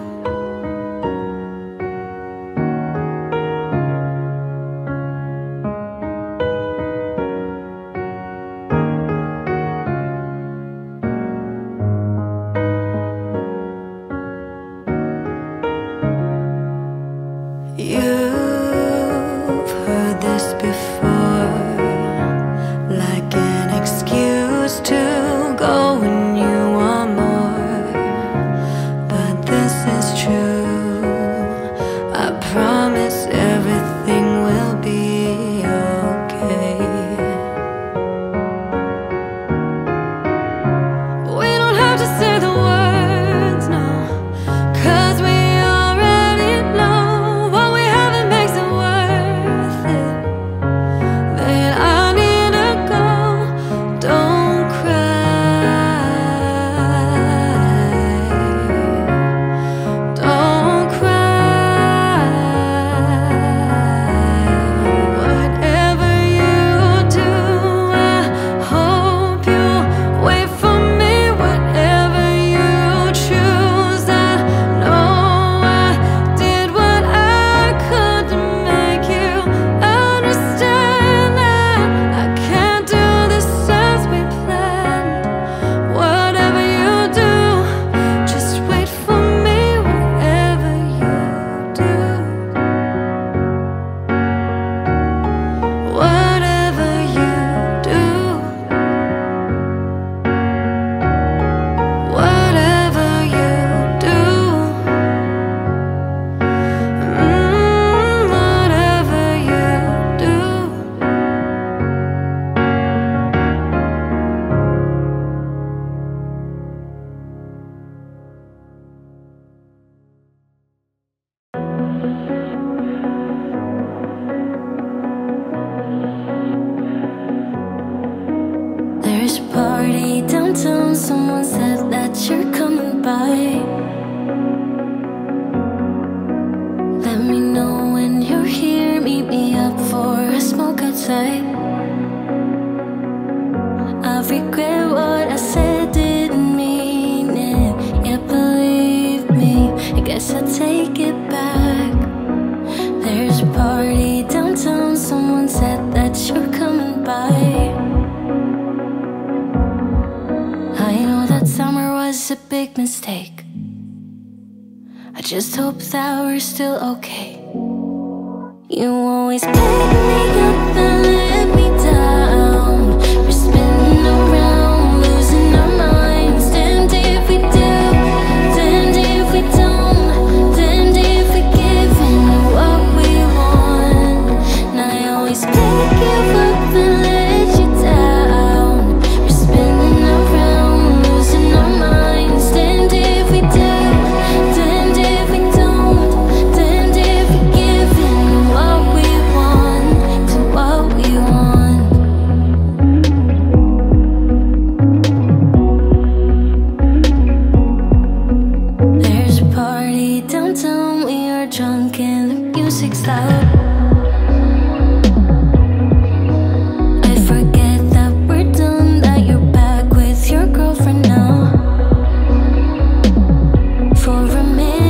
You've heard this before, like an excuse to go when you want more. But this is true, I promise everything will be okay. We don't have to say the words now, 'cause we already know what we have, it makes it worth it. Then I need to go, don't cry, don't cry. Whatever you do, I hope you wait for me. Whatever you choose, I know I did what I could to make you understand that I can't do this as we planned. Whatever you do, just wait for me. Whatever you do, whatever you do, whatever you do, whatever you do. There's a party downtown, someone said that you're coming by. Let me know when you're here, meet me up for a smoke outside. I regret what I said, didn't mean it. Yeah, believe me, I guess I'll take it back. There's a party downtown, someone said that you're coming by. I know that summer was a big mistake. I just hope that we're still okay. You always pick me up and let me down. We're spinning around, losing our minds. Damned if we do, damned if we don't, damned if we give in what we want. And I always pick you up and let you down. We're spinning around, losing our minds. Damned if we do, damned if we don't, damned if we give in what we want, to what we want. There's a party downtown, we are drunk and the music's loud. I forget that we're done, that you're back with your girlfriend now. For a minute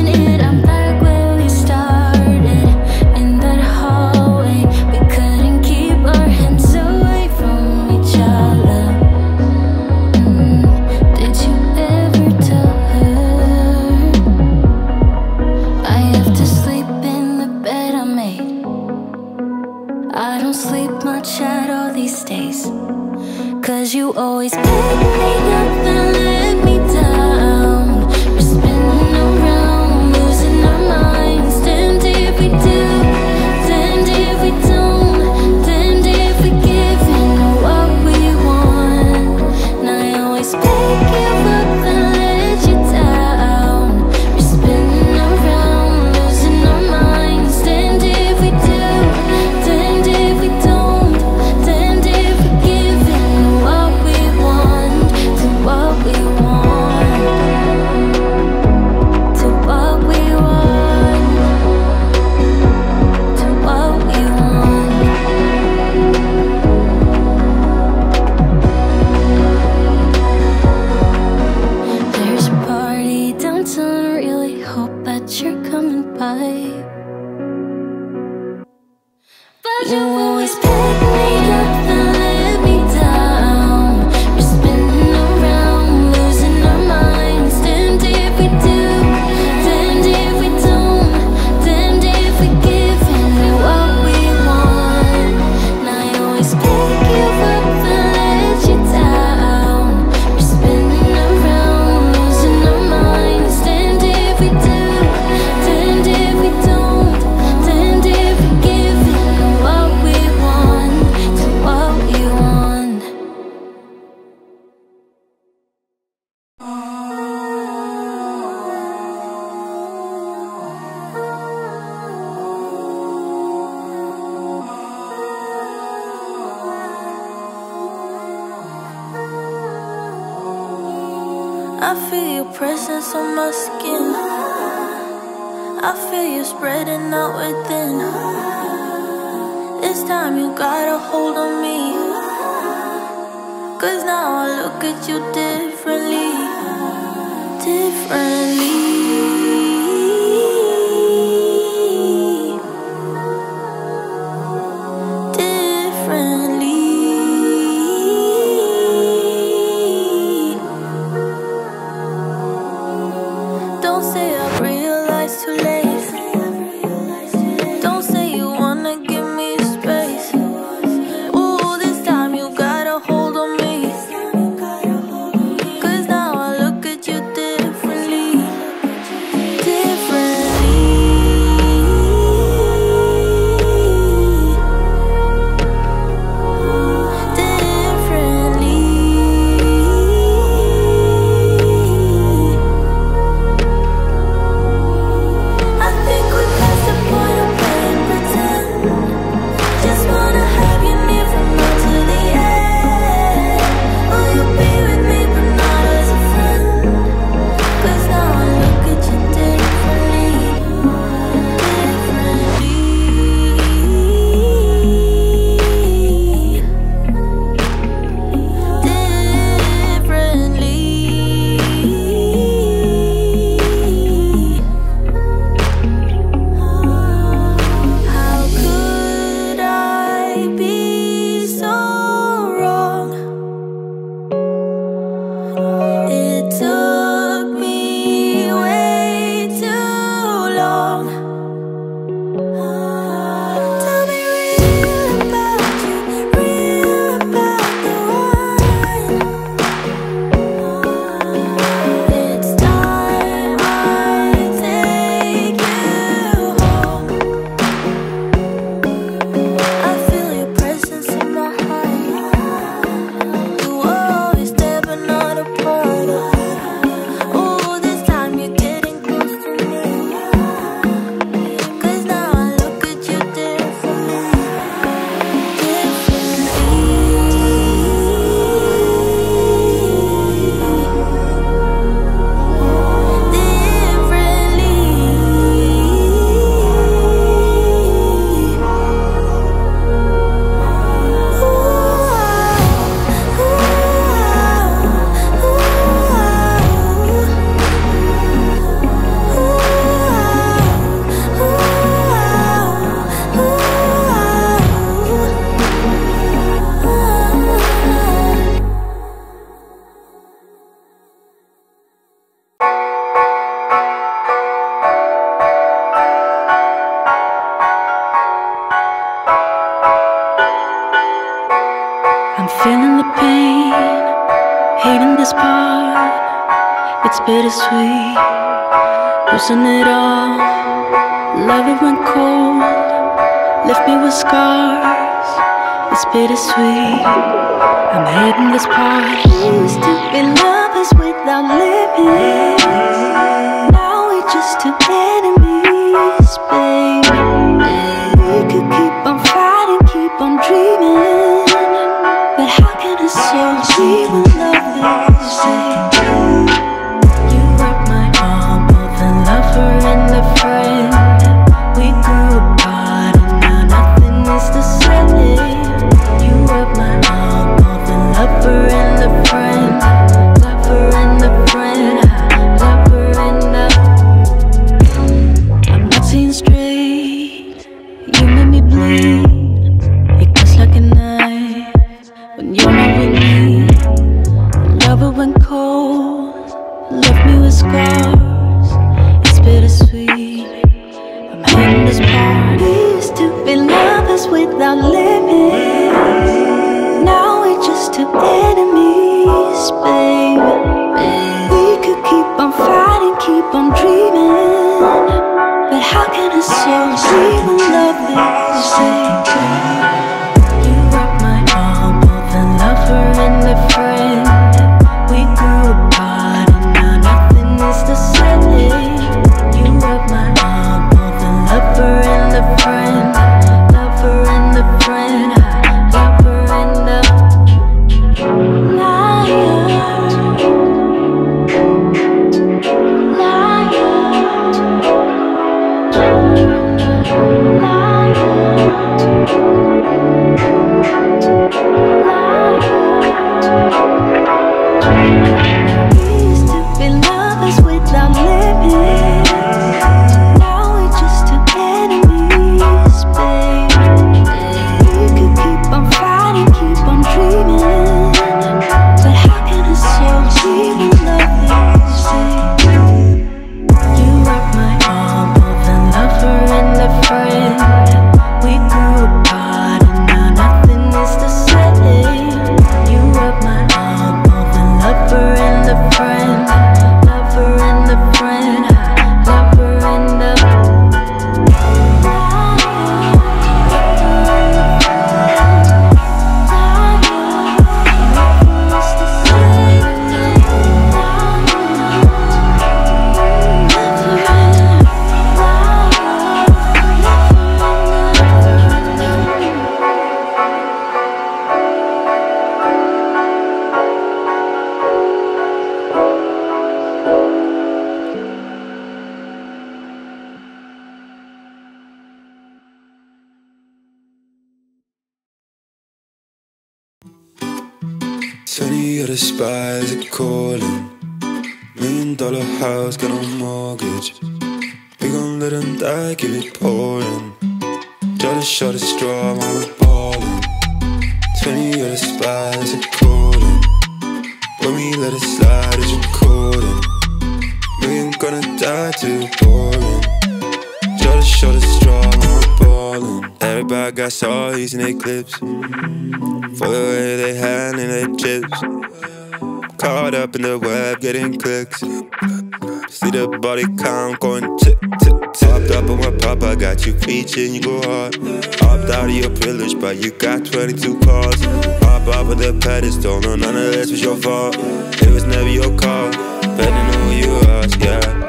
'cause you always pick me up and let me down. We're spinning around, losing our minds. Damned if we do, damned if we don't, damned if we give in what we want. And I always pick you up and let you down. We're spinning around, losing our minds. Damned if we do, damned if we don't, damned if we give in what we want, to what we want, to what we want, to what we want. There's a party downtown, really hope that you're coming by. But you always pick me up and let me down. We're spinning around, losing our minds. Damned if we do, damned if we don't, damned if we give in what we want. And I always pick you up and let you down. We're spinning around, losing our minds. Damned if we do, damned if we don't, damned if we give in what we want, to what we want. I feel your presence on my skin. I feel you spreading out within. This time you got a hold on me, 'cause now I look at you differently, differently. Don't say I realized too late. Don't say you wanna give me space. Ooh, this time you got a hold on me, 'cause now I look at you differently. Hating this part, it's bittersweet. Losing it all, love it when cold. Left me with scars, it's bittersweet. I'm hating this part. We used to be lovers without limits. Now we're just two enemies, baby. We could keep on fighting, keep on dreaming, but how can a soul see when love is safe? You were my all, both the lover and the friend. We grew apart and now nothing is the same. You were my all, both the lover and the friend. Lover and the friend, lover and the... I'm not seeing straight, you made me bleed. It cuts like a knife when you're not with me. Love it when cold, left me with scars. It's bittersweet, I'm hating this part. We used to be lovers without limits. Now we're just two enemies, baby. We could keep on fighting, keep on dreaming, but how can a soul see when love is safe? You were my all, both the lover and the friend. We grew apart and now nothing is the same. You were my all, both the lover and the friend. Lover and the friend, lover and the liar. We used to be lovers without limits. Now we're just two enemies, baby. We could keep on fighting, keep on dreaming, but how can a soul see when love is safe? You were my all, both the lover and the friend. We grew apart and now nothing is the same. You were my all, both the lover and the friend. Lover and the friend, lover and the Sunny, other spies are calling. $1 million house, got no mortgage. We gon' let them die, keep it pouring. Try to shut the straw while we're ballin'. 20 other spies are calling. When we let it slide, it's recording. We ain't gonna die too boring. Try to shut the straw while we're ballin'. Everybody got stories in their clips, for the way they handling their chips. Caught up in the web, getting clicks. See the body count going tick, tick, tick. Popped up on my papa, got you preaching, you go hard. Opt out of your privilege, but you got 22 cars. Hop up on the pedestal, no, none of this was your fault. It was never your call, depending on who you ask, yeah.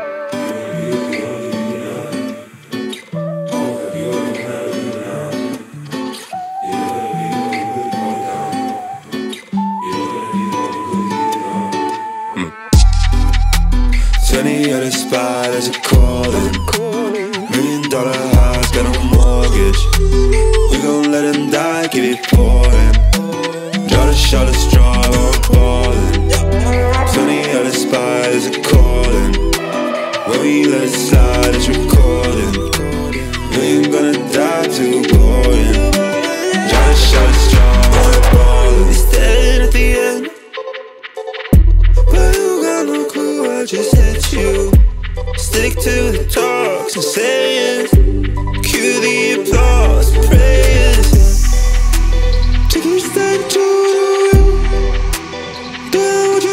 Any other spiders are calling. $1 million house, got no mortgage. We gon' let them die, keep it pouring. Try to shut the straw while we're ballin'. 20 other spiders are calling. When we let it slide, it's recording. We ain't gonna die too boring. Try to shut the straw while we're ballin'. It's dead at the end, but you got no clue, I just hit you. Stick to the talks and sayings. Cue the applause, prayers. Take me straight to the real. Doing what you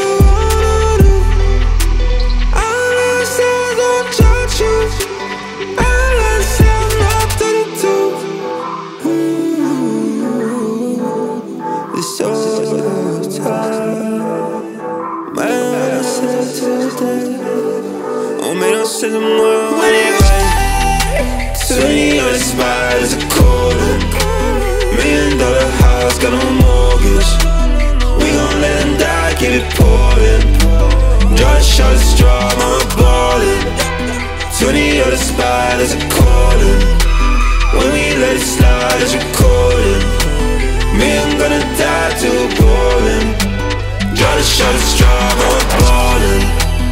20 on the spot is a quarter. $1 million house, got no mortgage. We gon' let them die, keep it pouring. Draw the shot of straw, mama ballin'. 20 on the spot is a quarter. When we let it slide, it's recording. Me, I'm gonna die too boring. Draw the shot of straw, mama ballin'.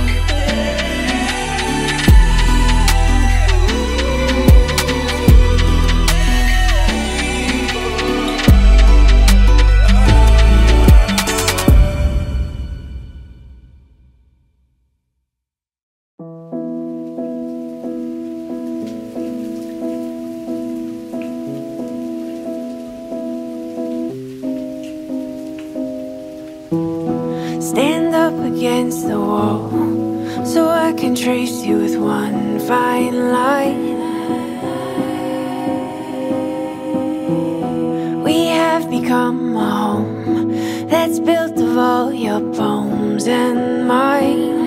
Stand up against the wall so I can trace you with one fine line. We have become a home that's built of all your poems and mine.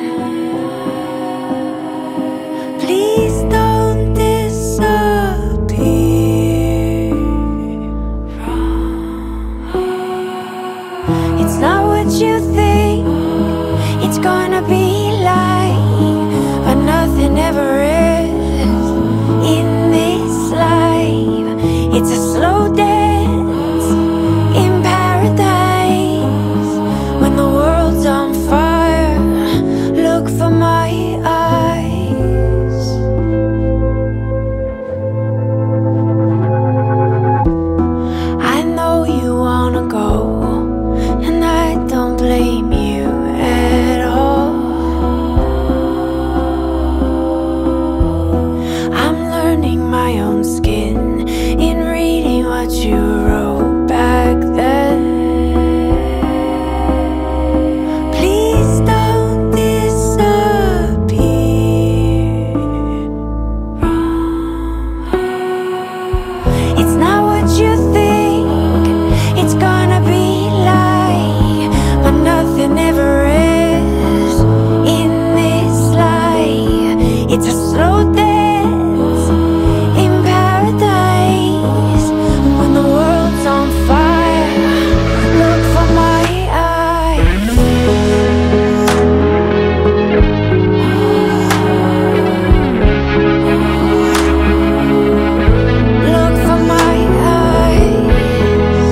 Please don't disappear from me. It's not what you think it's gonna be like, but nothing ever is in this life. It's a slow dance in paradise. When the world's on fire, look for my eyes. I know you wanna go, and I don't blame you at all. I'm learning my own skin in reading what you wrote back then. Please don't disappear from me. It's not what you think it's gonna be like, but nothing ever is in this life. It's a slow dance in paradise. When the world's on fire, look for my eyes. Look for my eyes.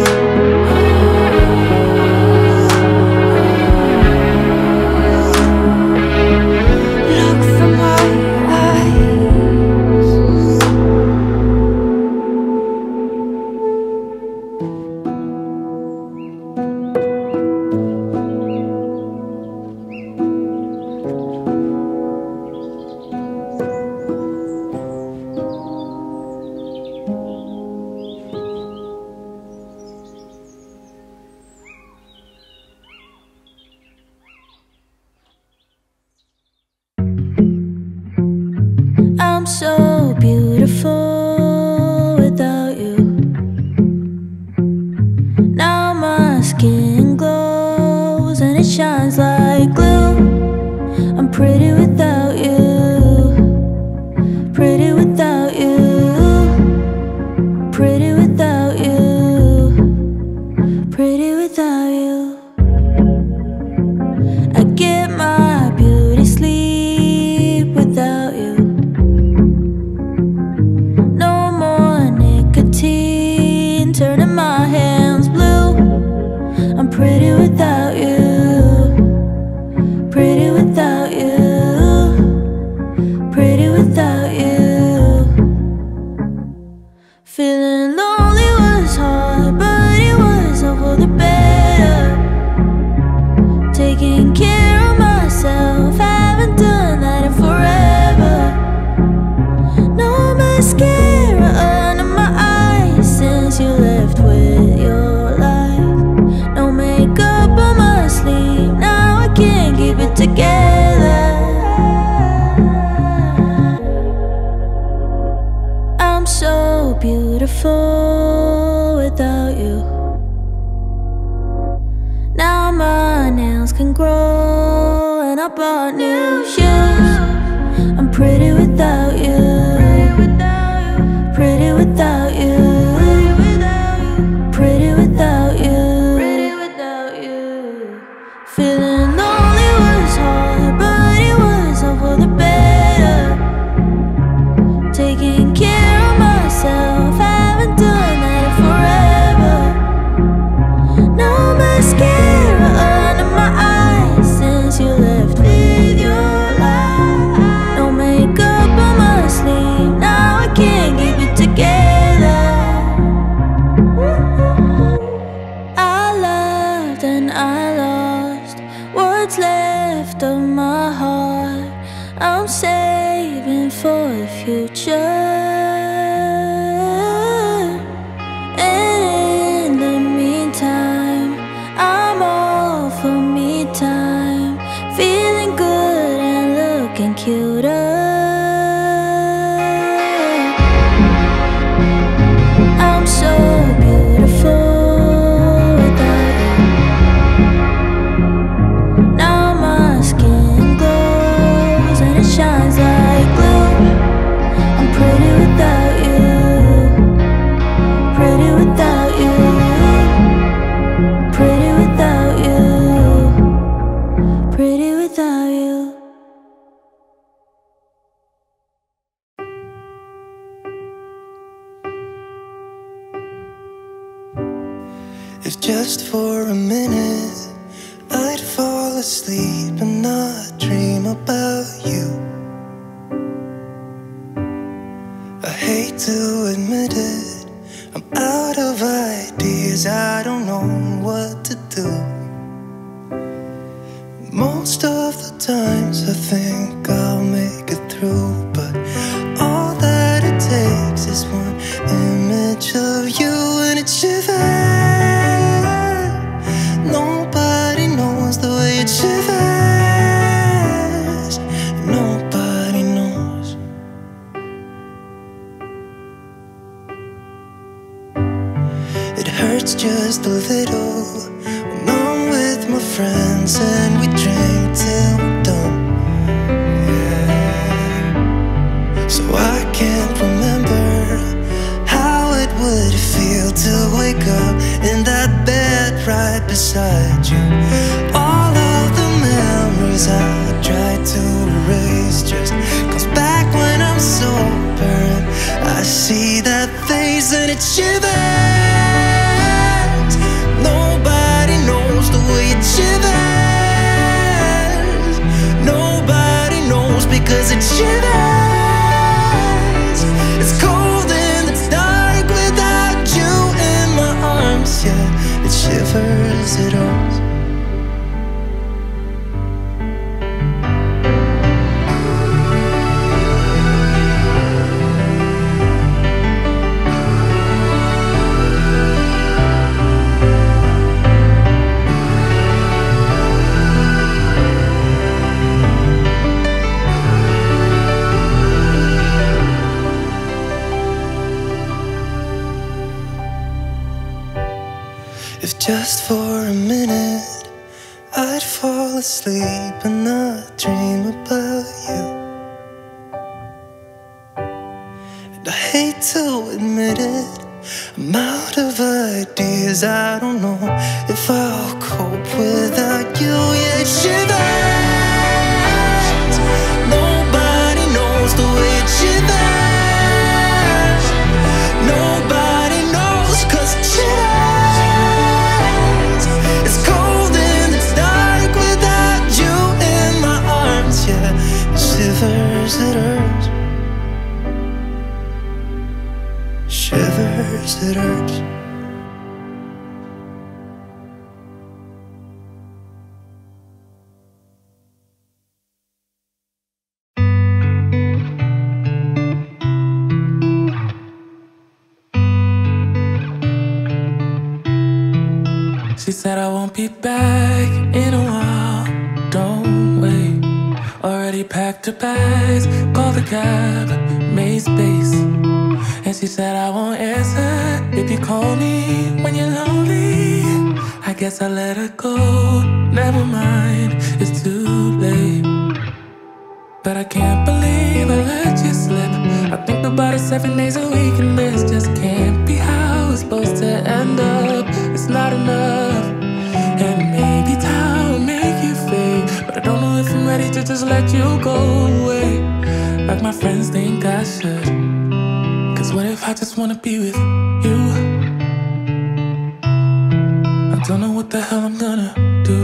Look for my eyes. I'm so beautiful without you. Now my skin glows and it shines like glue. I'm pretty without you. Pretty without you. Pretty without you. Pretty without you. I get my beauty sleep without you. No more nicotine turning my hands blue. I'm pretty without you. Pretty without you. Pretty without you. Feeling lonely was hard, but it was all for the better. Taking care of myself, haven't done that in forever. No mascara under my eyes since you left with your lies. No makeup on my sleeve, now I can't keep it together. I'm so beautiful without you. Now my nails can grow and I bought new shoes. I'm pretty without you. for the future. And in the meantime, I'm all for me time, feeling good and looking cuter. I'm so beautiful without you. Now my skin glows and it shines like glue. I'm pretty without you, pretty without you, pretty without you, pretty without you. If just for a minute I'd fall asleep and not dream about you. I hate to admit it, I'm out of ideas, I don't know what to do. Most of the times I think I'll make it through, but all that it takes is one image of you and it shivers. Nobody knows the way it shivers. Nobody knows. It hurts just a little when I'm with my friends and we drink till we're done. Yeah. So I can't remember how it would feel to wake up in that bed right beside you. All of the memories I tried to erase just comes back when I'm sober and I see that face and it shivers. Nobody knows the way it shivers. Nobody knows because it shivers. It's cold and it's dark without you in my arms. Yeah, it shivers, it hurts. If just for a minute I'd fall asleep and not dream about you. And I hate to admit it, I'm out of ideas, I don't know if I'll cope without you. Yeah, it shivers. Nobody knows the way it shivers. Nobody knows 'cause it shivers. It's cold and it's dark without you in my arms. Yeah, it shivers, it hurts. Shivers, it hurts. She said I won't be back in a while, don't wait. Already packed her bags, called the cab, made space. And she said I won't answer if you call me when you're lonely. I guess I let her go, never mind, it's too late. But I can't believe I let you slip. I think about it 7 days a week and this just can't be how it's supposed to end up. It's not enough. And maybe time will make you fade, but I don't know if I'm ready to just let you go away like my friends think I should. 'Cause what if I just wanna be with you? I don't know what the hell I'm gonna do.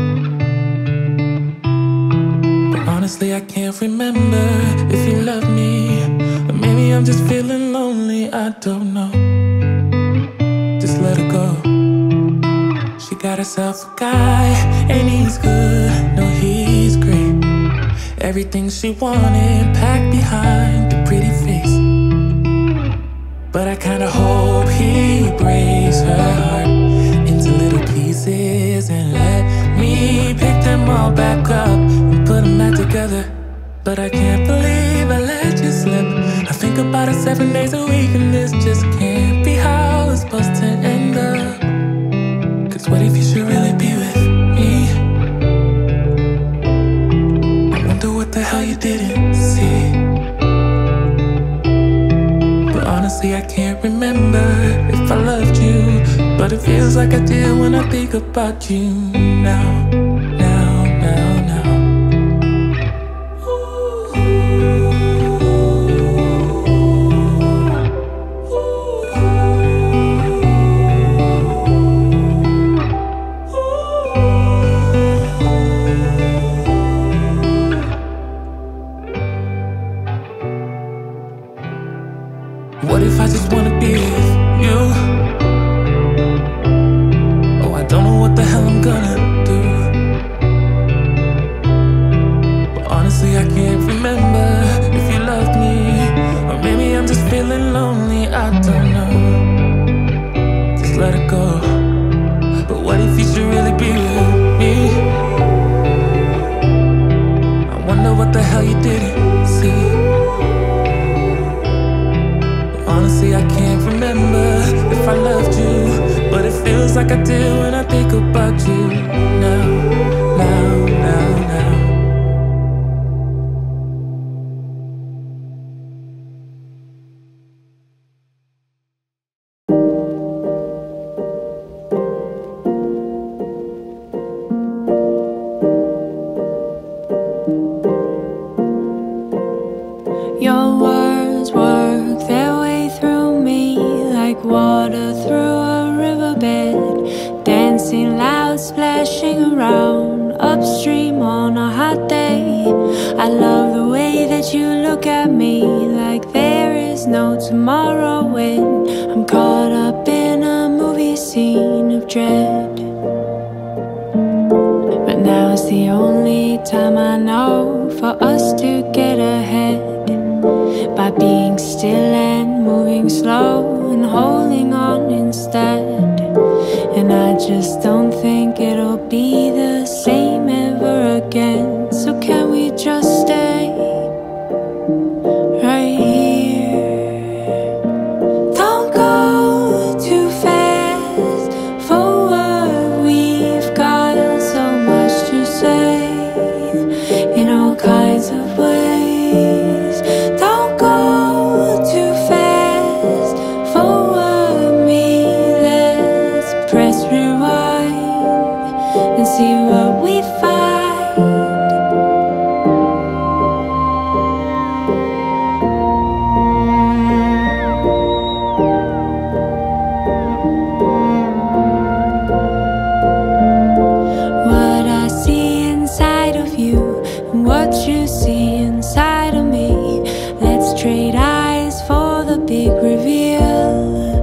But honestly, I can't remember if you love me, or maybe I'm just feeling lonely, I don't know. Just let her go. She got herself a guy, and he's good, no he's great. Everything she wanted packed behind but I can't believe I let you slip. I think about it 7 days a week, and this just can't be how it's supposed to end up. Cause what if you should really be with me? I wonder what the hell you didn't see. But honestly, I can't remember if I loved you, but it feels like I did when I think about you now. What if I just wanna be with you? Oh, I don't know what the hell I'm gonna do. But honestly, I can't remember if you loved me, or maybe I'm just feeling lonely, I don't know. Just let it go. But what if you should really be with me? I wonder what the hell you didn't see. Honestly, I can't remember if I loved you, but it feels like I did when I think about you now. Your words work their way through me like water through a riverbed, dancing loud, splashing around upstream on a hot day. I love the way that you look at me like there is no tomorrow, when I'm caught up in a movie scene of dread. But now's the only time I know for us to get ahead, by being still and moving slow and holding on instead. And I just don't think it'll be the same ever again. So can we just stay right here? Don't go too fast forward, we've got so much to say in all kinds of ways. Don't go too fast forward me, let's press rewind and see what we find. What I see inside of you and what you see inside of me, let's trade eyes for the big reveal.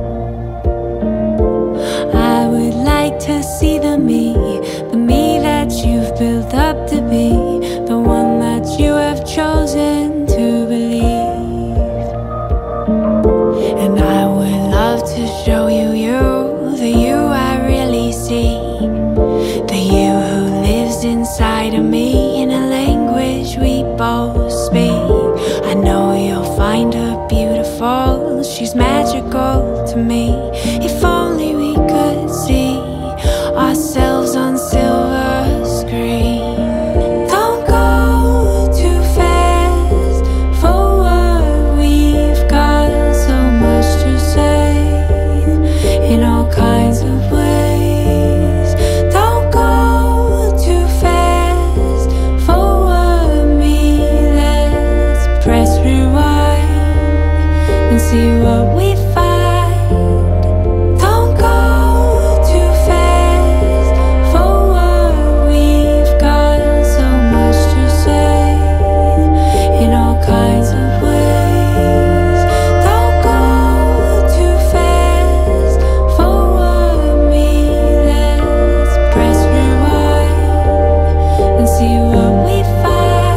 I would like to see the me that you've built up to be, the one that you have chosen to believe. And I would love to show you the you I really see, the you who lives inside of me in a language we both speak. I know you'll find her beautiful, she's magical to me. If only we could see ourselves on silver screen. Don't go too fast forward, we've got so much to say in all kinds of ways. Don't go too fast forward me, let's press rewind and see what we find. Don't go too fast forward, we've got so much to say in all kinds of ways. Don't go too fast forward me, let's press rewind and see what we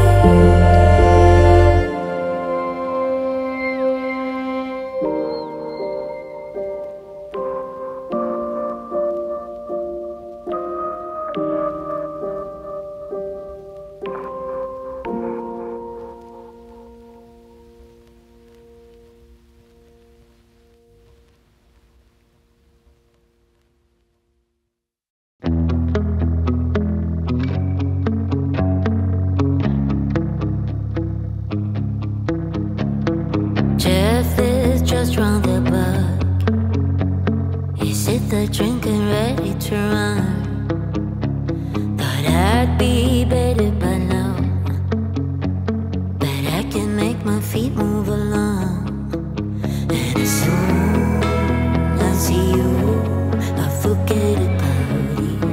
find. sit there drinking, ready to run. Thought I'd be better by now, but I can make my feet move along. And as soon as I see you, I forget about it.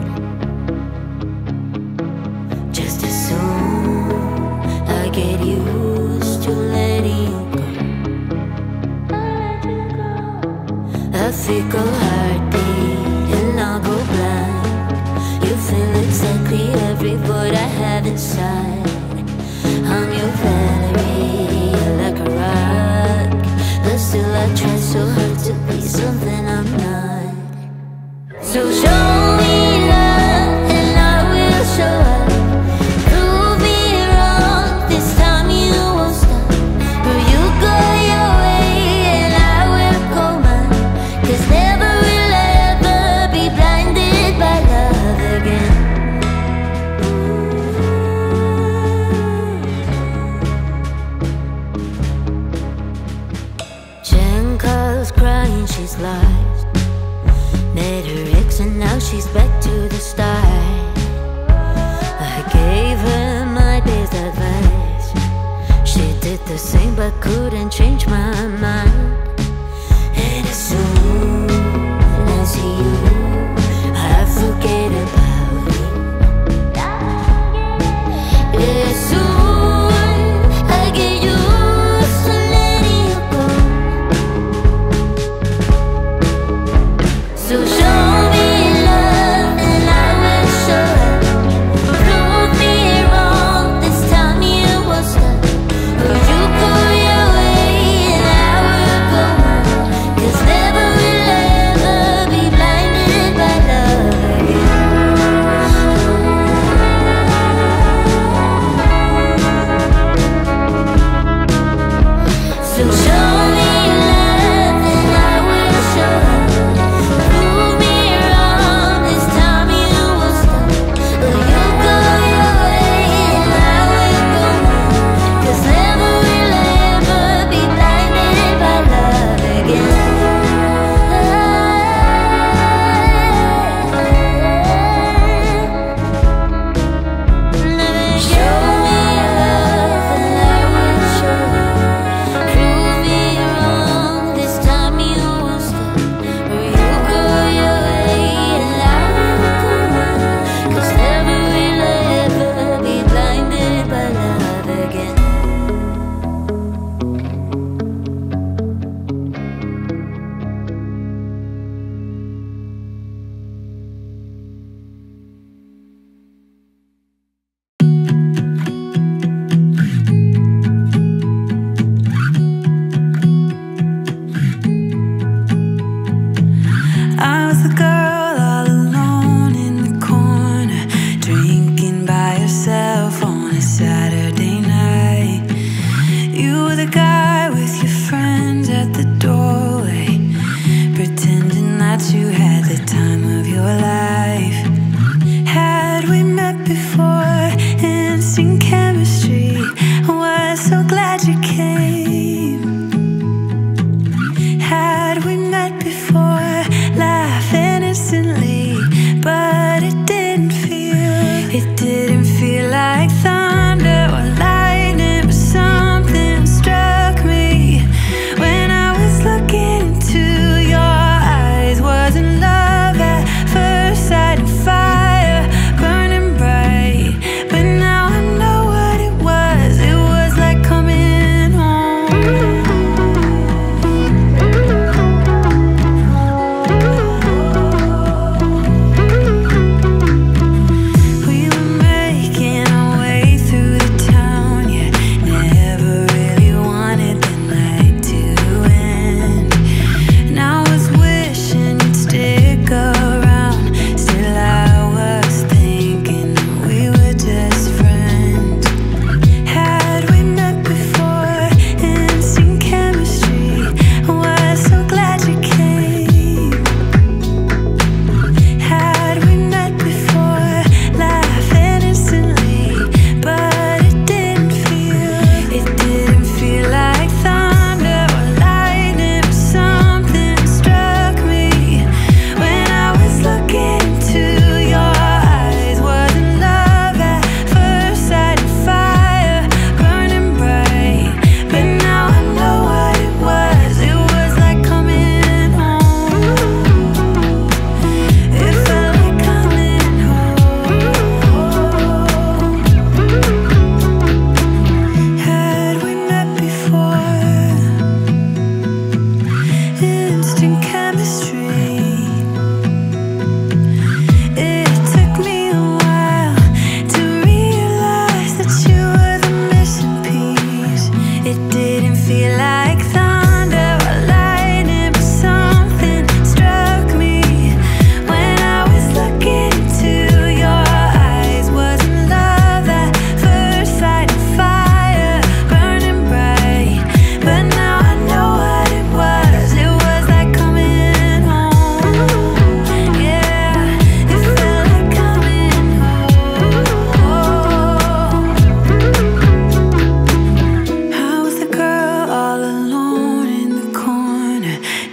Just as soon I get used to letting you go. I feel a heartbeat and I'll go blind. You feel exactly every void I have inside. I'm your Valerie, you're like a rock, but still I try so hard to be something I'm not. So show me love and I will show up. Prove me wrong, this time you won't stop. Or you go your way and I will go mine. 'Cause never will I ever be blinded by love again. Jen calls crying, she's lost. Met her ex and now she's back to the start. I gave her my best advice. She did the same but couldn't change my mind. And as soon as I see you, I forget about it. As soon I get used to letting you go. So show me love and I will show up. Prove me wrong, this time you will stop. Or you go your way and I will go mine. 'Cause never will I ever be blinded by love again.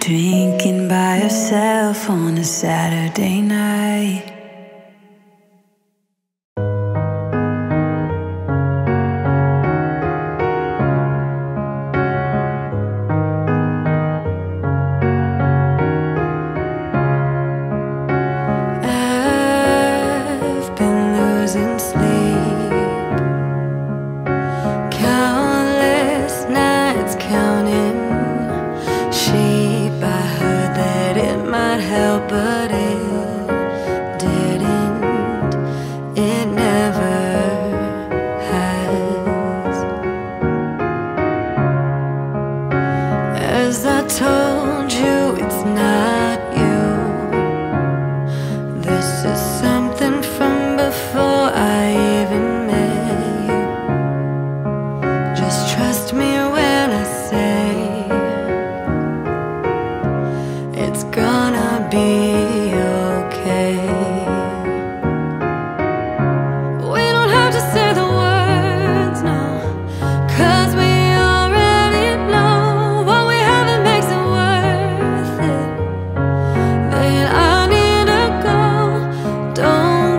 drinking by yourself on a Saturday night. I've been losing sleep, countless nights counting sheep. I heard that it might help, but it didn't. It never has. As I told you, it's not you. This is something from before I even met you. Just trust me when I say it's gonna be okay. We don't have to say the words now, 'cause we already know what we have, it makes it worth it. Then I need to go. Don't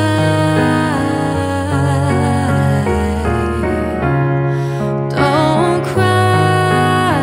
cry, don't cry.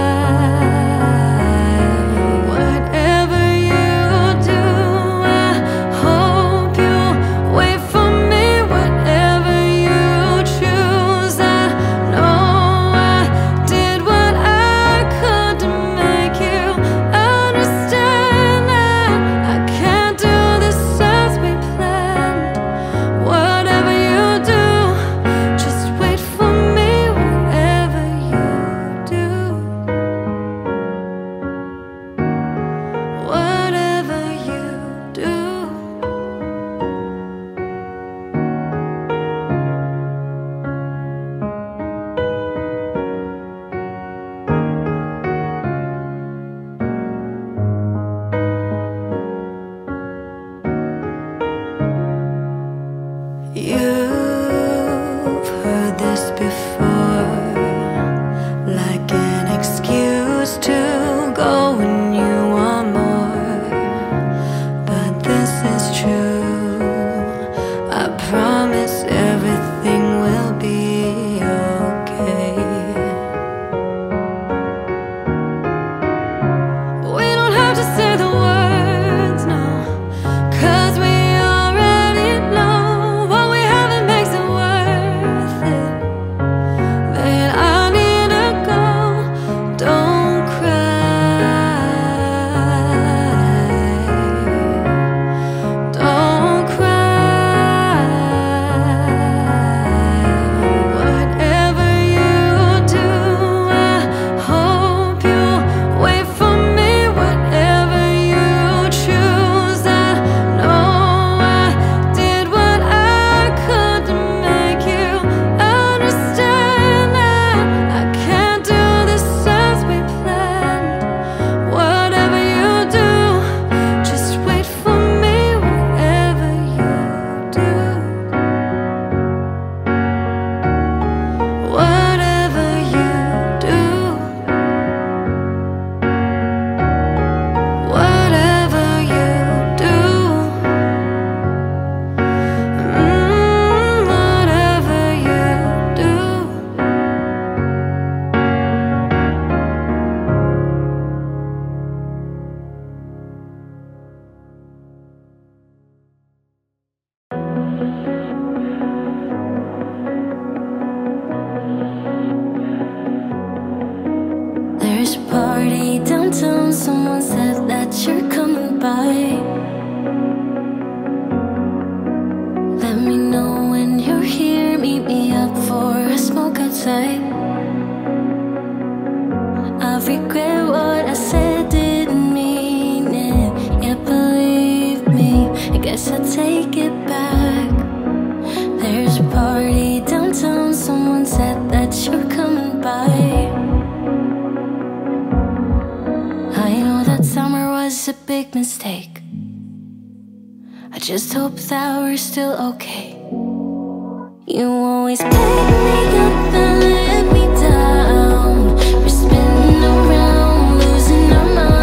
Whatever you do, I hope you wait for me. Whatever you choose, I know I did what I could to make you understand that I can't do this as we planned. Whatever you do, just wait for me. Whatever you do, whatever you do. You've heard this before, like an excuse to go when you want more. But this is true. I promise everything will be okay. We don't have to say the words now, 'cause we already know what we have, it makes it worth it. Then I need to go. Don't cry, don't cry. Whatever you do, I hope you wait for me. Whatever you choose, I know I did what I could to make you understand that I can't do this as we planned. Whatever you do, just wait for me. Whatever you do, whatever you do, whatever you do, whatever you do. There's a party downtown, someone said that you're coming by. Let me know when you're here, meet me up for a smoke outside. I regret what I said, didn't mean it. Yeah, believe me, I guess I'll take it back. There's a party downtown, someone said that you're coming by. I know that summer was a big mistake. I just hope that we're still okay. You always pick me up and let me down. We're spinning around, losing our minds.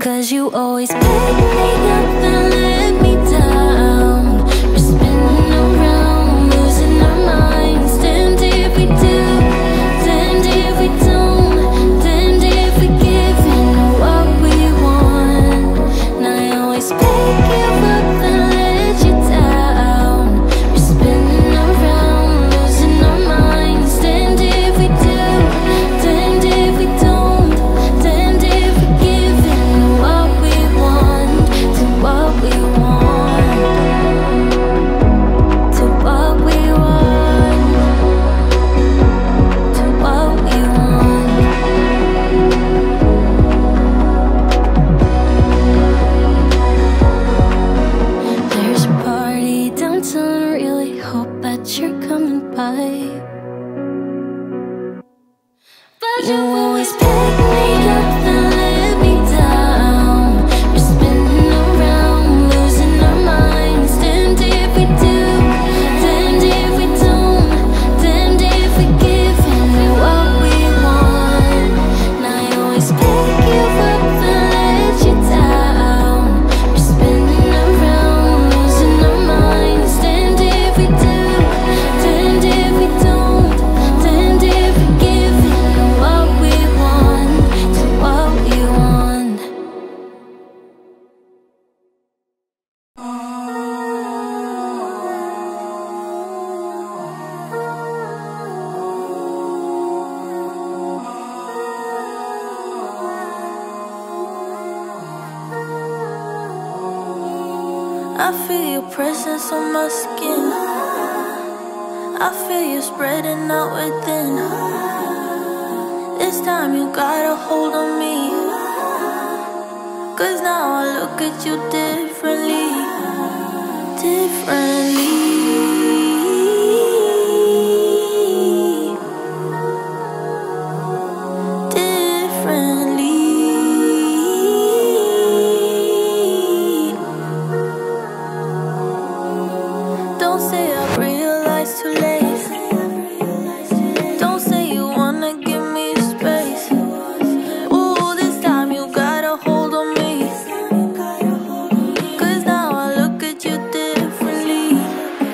'cause you always pick me up and let me down. We're spinning around, losing our minds. Damned if we do, damned if we don't, damned if we give in what we want. And I always pick you up and let you down. We're spinning around, losing our minds. Damned if we do, damned if we don't, damned if we give in what we want, to what we want, to what we want, to what we want. There's a party downtown, really hope that you're coming by. But you always pick me up and let me down. We're spinning around, losing our minds. Damned if we do, damned if we don't, damned if we give in what we want. And I always pick you up and let you down. We're spinning around, losing our minds. Damned if we do, damned if we don't, damned if we give in what we want, to what we want. I feel your presence on my skin. I feel you spreading out within. This time you got a hold on me, 'cause now I look at you differently, differently. Don't say I've realized too late. Don't say you wanna give me space. Ooh, this time you got a hold on me, 'cause now I look at you differently.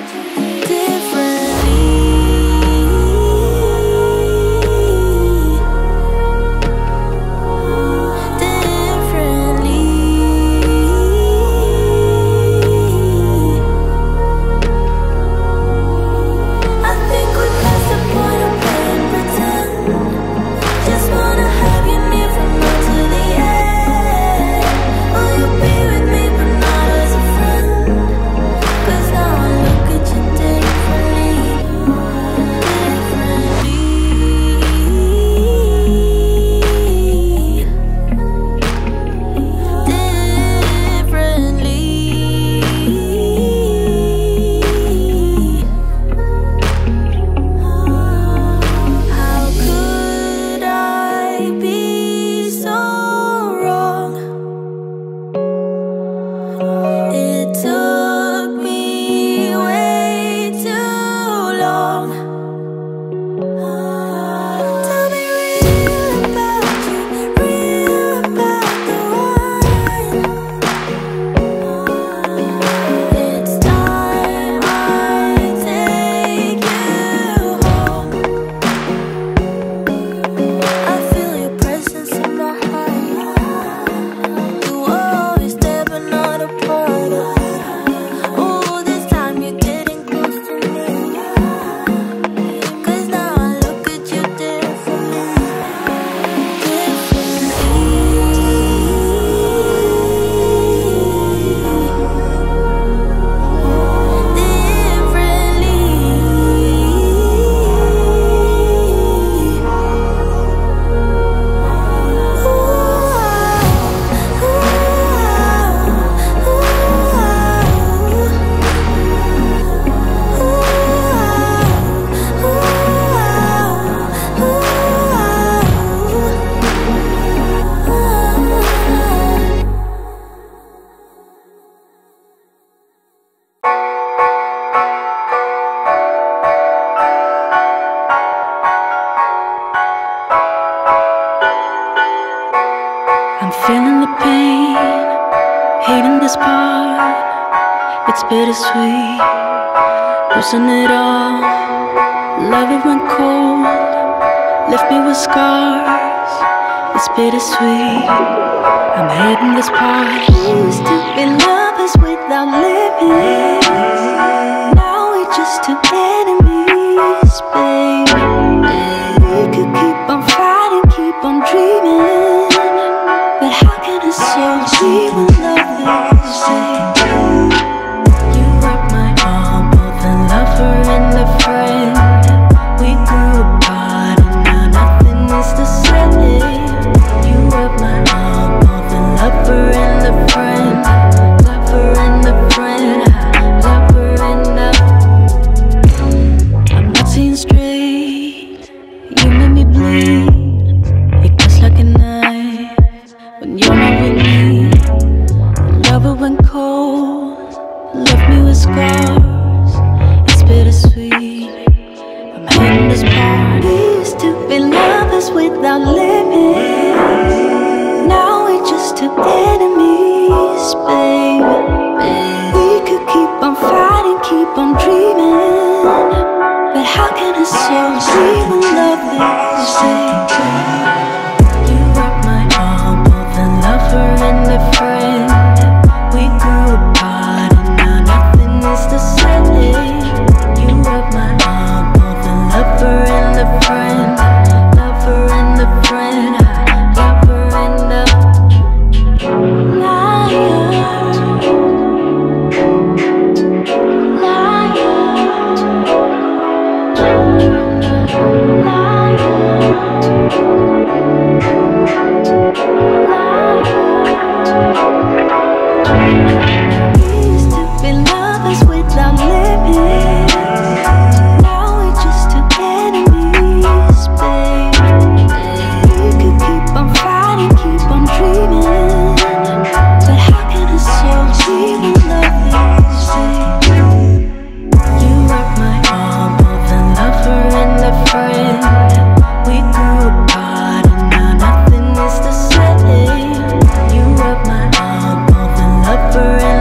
this part, it's bittersweet. Losing it all, love it went cold, left me with scars. It's bittersweet. I'm hating this part. We used to be lovers without living. Now we're just two enemies, baby. We could keep on fighting, keep on dreaming, but how can a soul dream when love is safe? You were my all, both the lover and the friend. We grew apart and now nothing is the same. You were my all, both the lover and the friend. Lover and the friend, lover and the... I'm not seeing straight, you made me bleed. It cuts like a knife when you're not with me. Lover went cold, left me with scars. It's bittersweet. I'm hating this part. We used to be lovers without living. Now we're just two enemies, baby. We could keep on fighting, keep on dreaming, but how can a soul dream when love is safe? You were my all, both the lover and the friend. We grew apart and now nothing is the same. You were my all, both the lover and the friend. Lover and the friend, lover and the liar. We used to be lovers without living. Now we're just two enemies, baby. We could keep on fighting, keep on dreaming, but how can a soul dream when love is safe? You were my all, both the lover and the friend. We grew apart and now nothing is the same. You were my all, both the lover and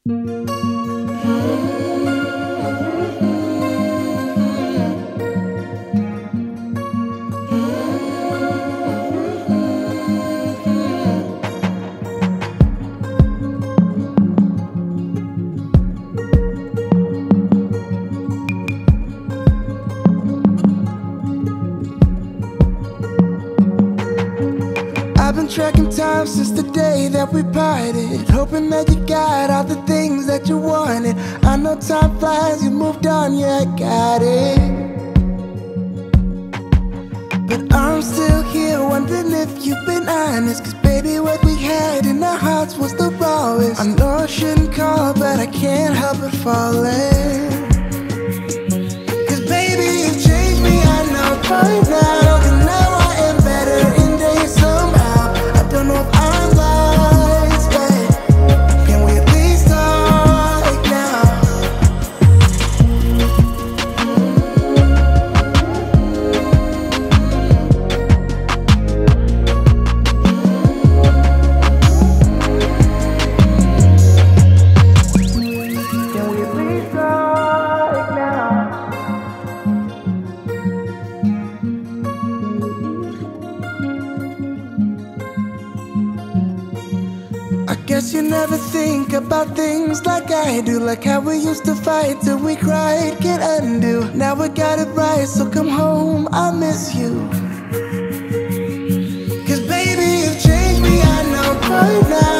I've been tracking time since the day that we parted, hoping that you got all the things that you wanted. I know time flies, you moved on, yeah, I got it. But I'm still here wondering if you've been honest, 'cause baby, what we had in our hearts was the rawest. I know I shouldn't call, but I can't help but falling. 'Cause baby, you changed me, I know right now. And now I am better in days somehow. I don't know if I'm lost, but can we at least talk now? Can we at least talk now? I guess you never think about things like I do, like how we used to fight till we cried, can't undo. Now we got it right, so come home, I miss you. 'Cause baby, you've changed me, I know right now.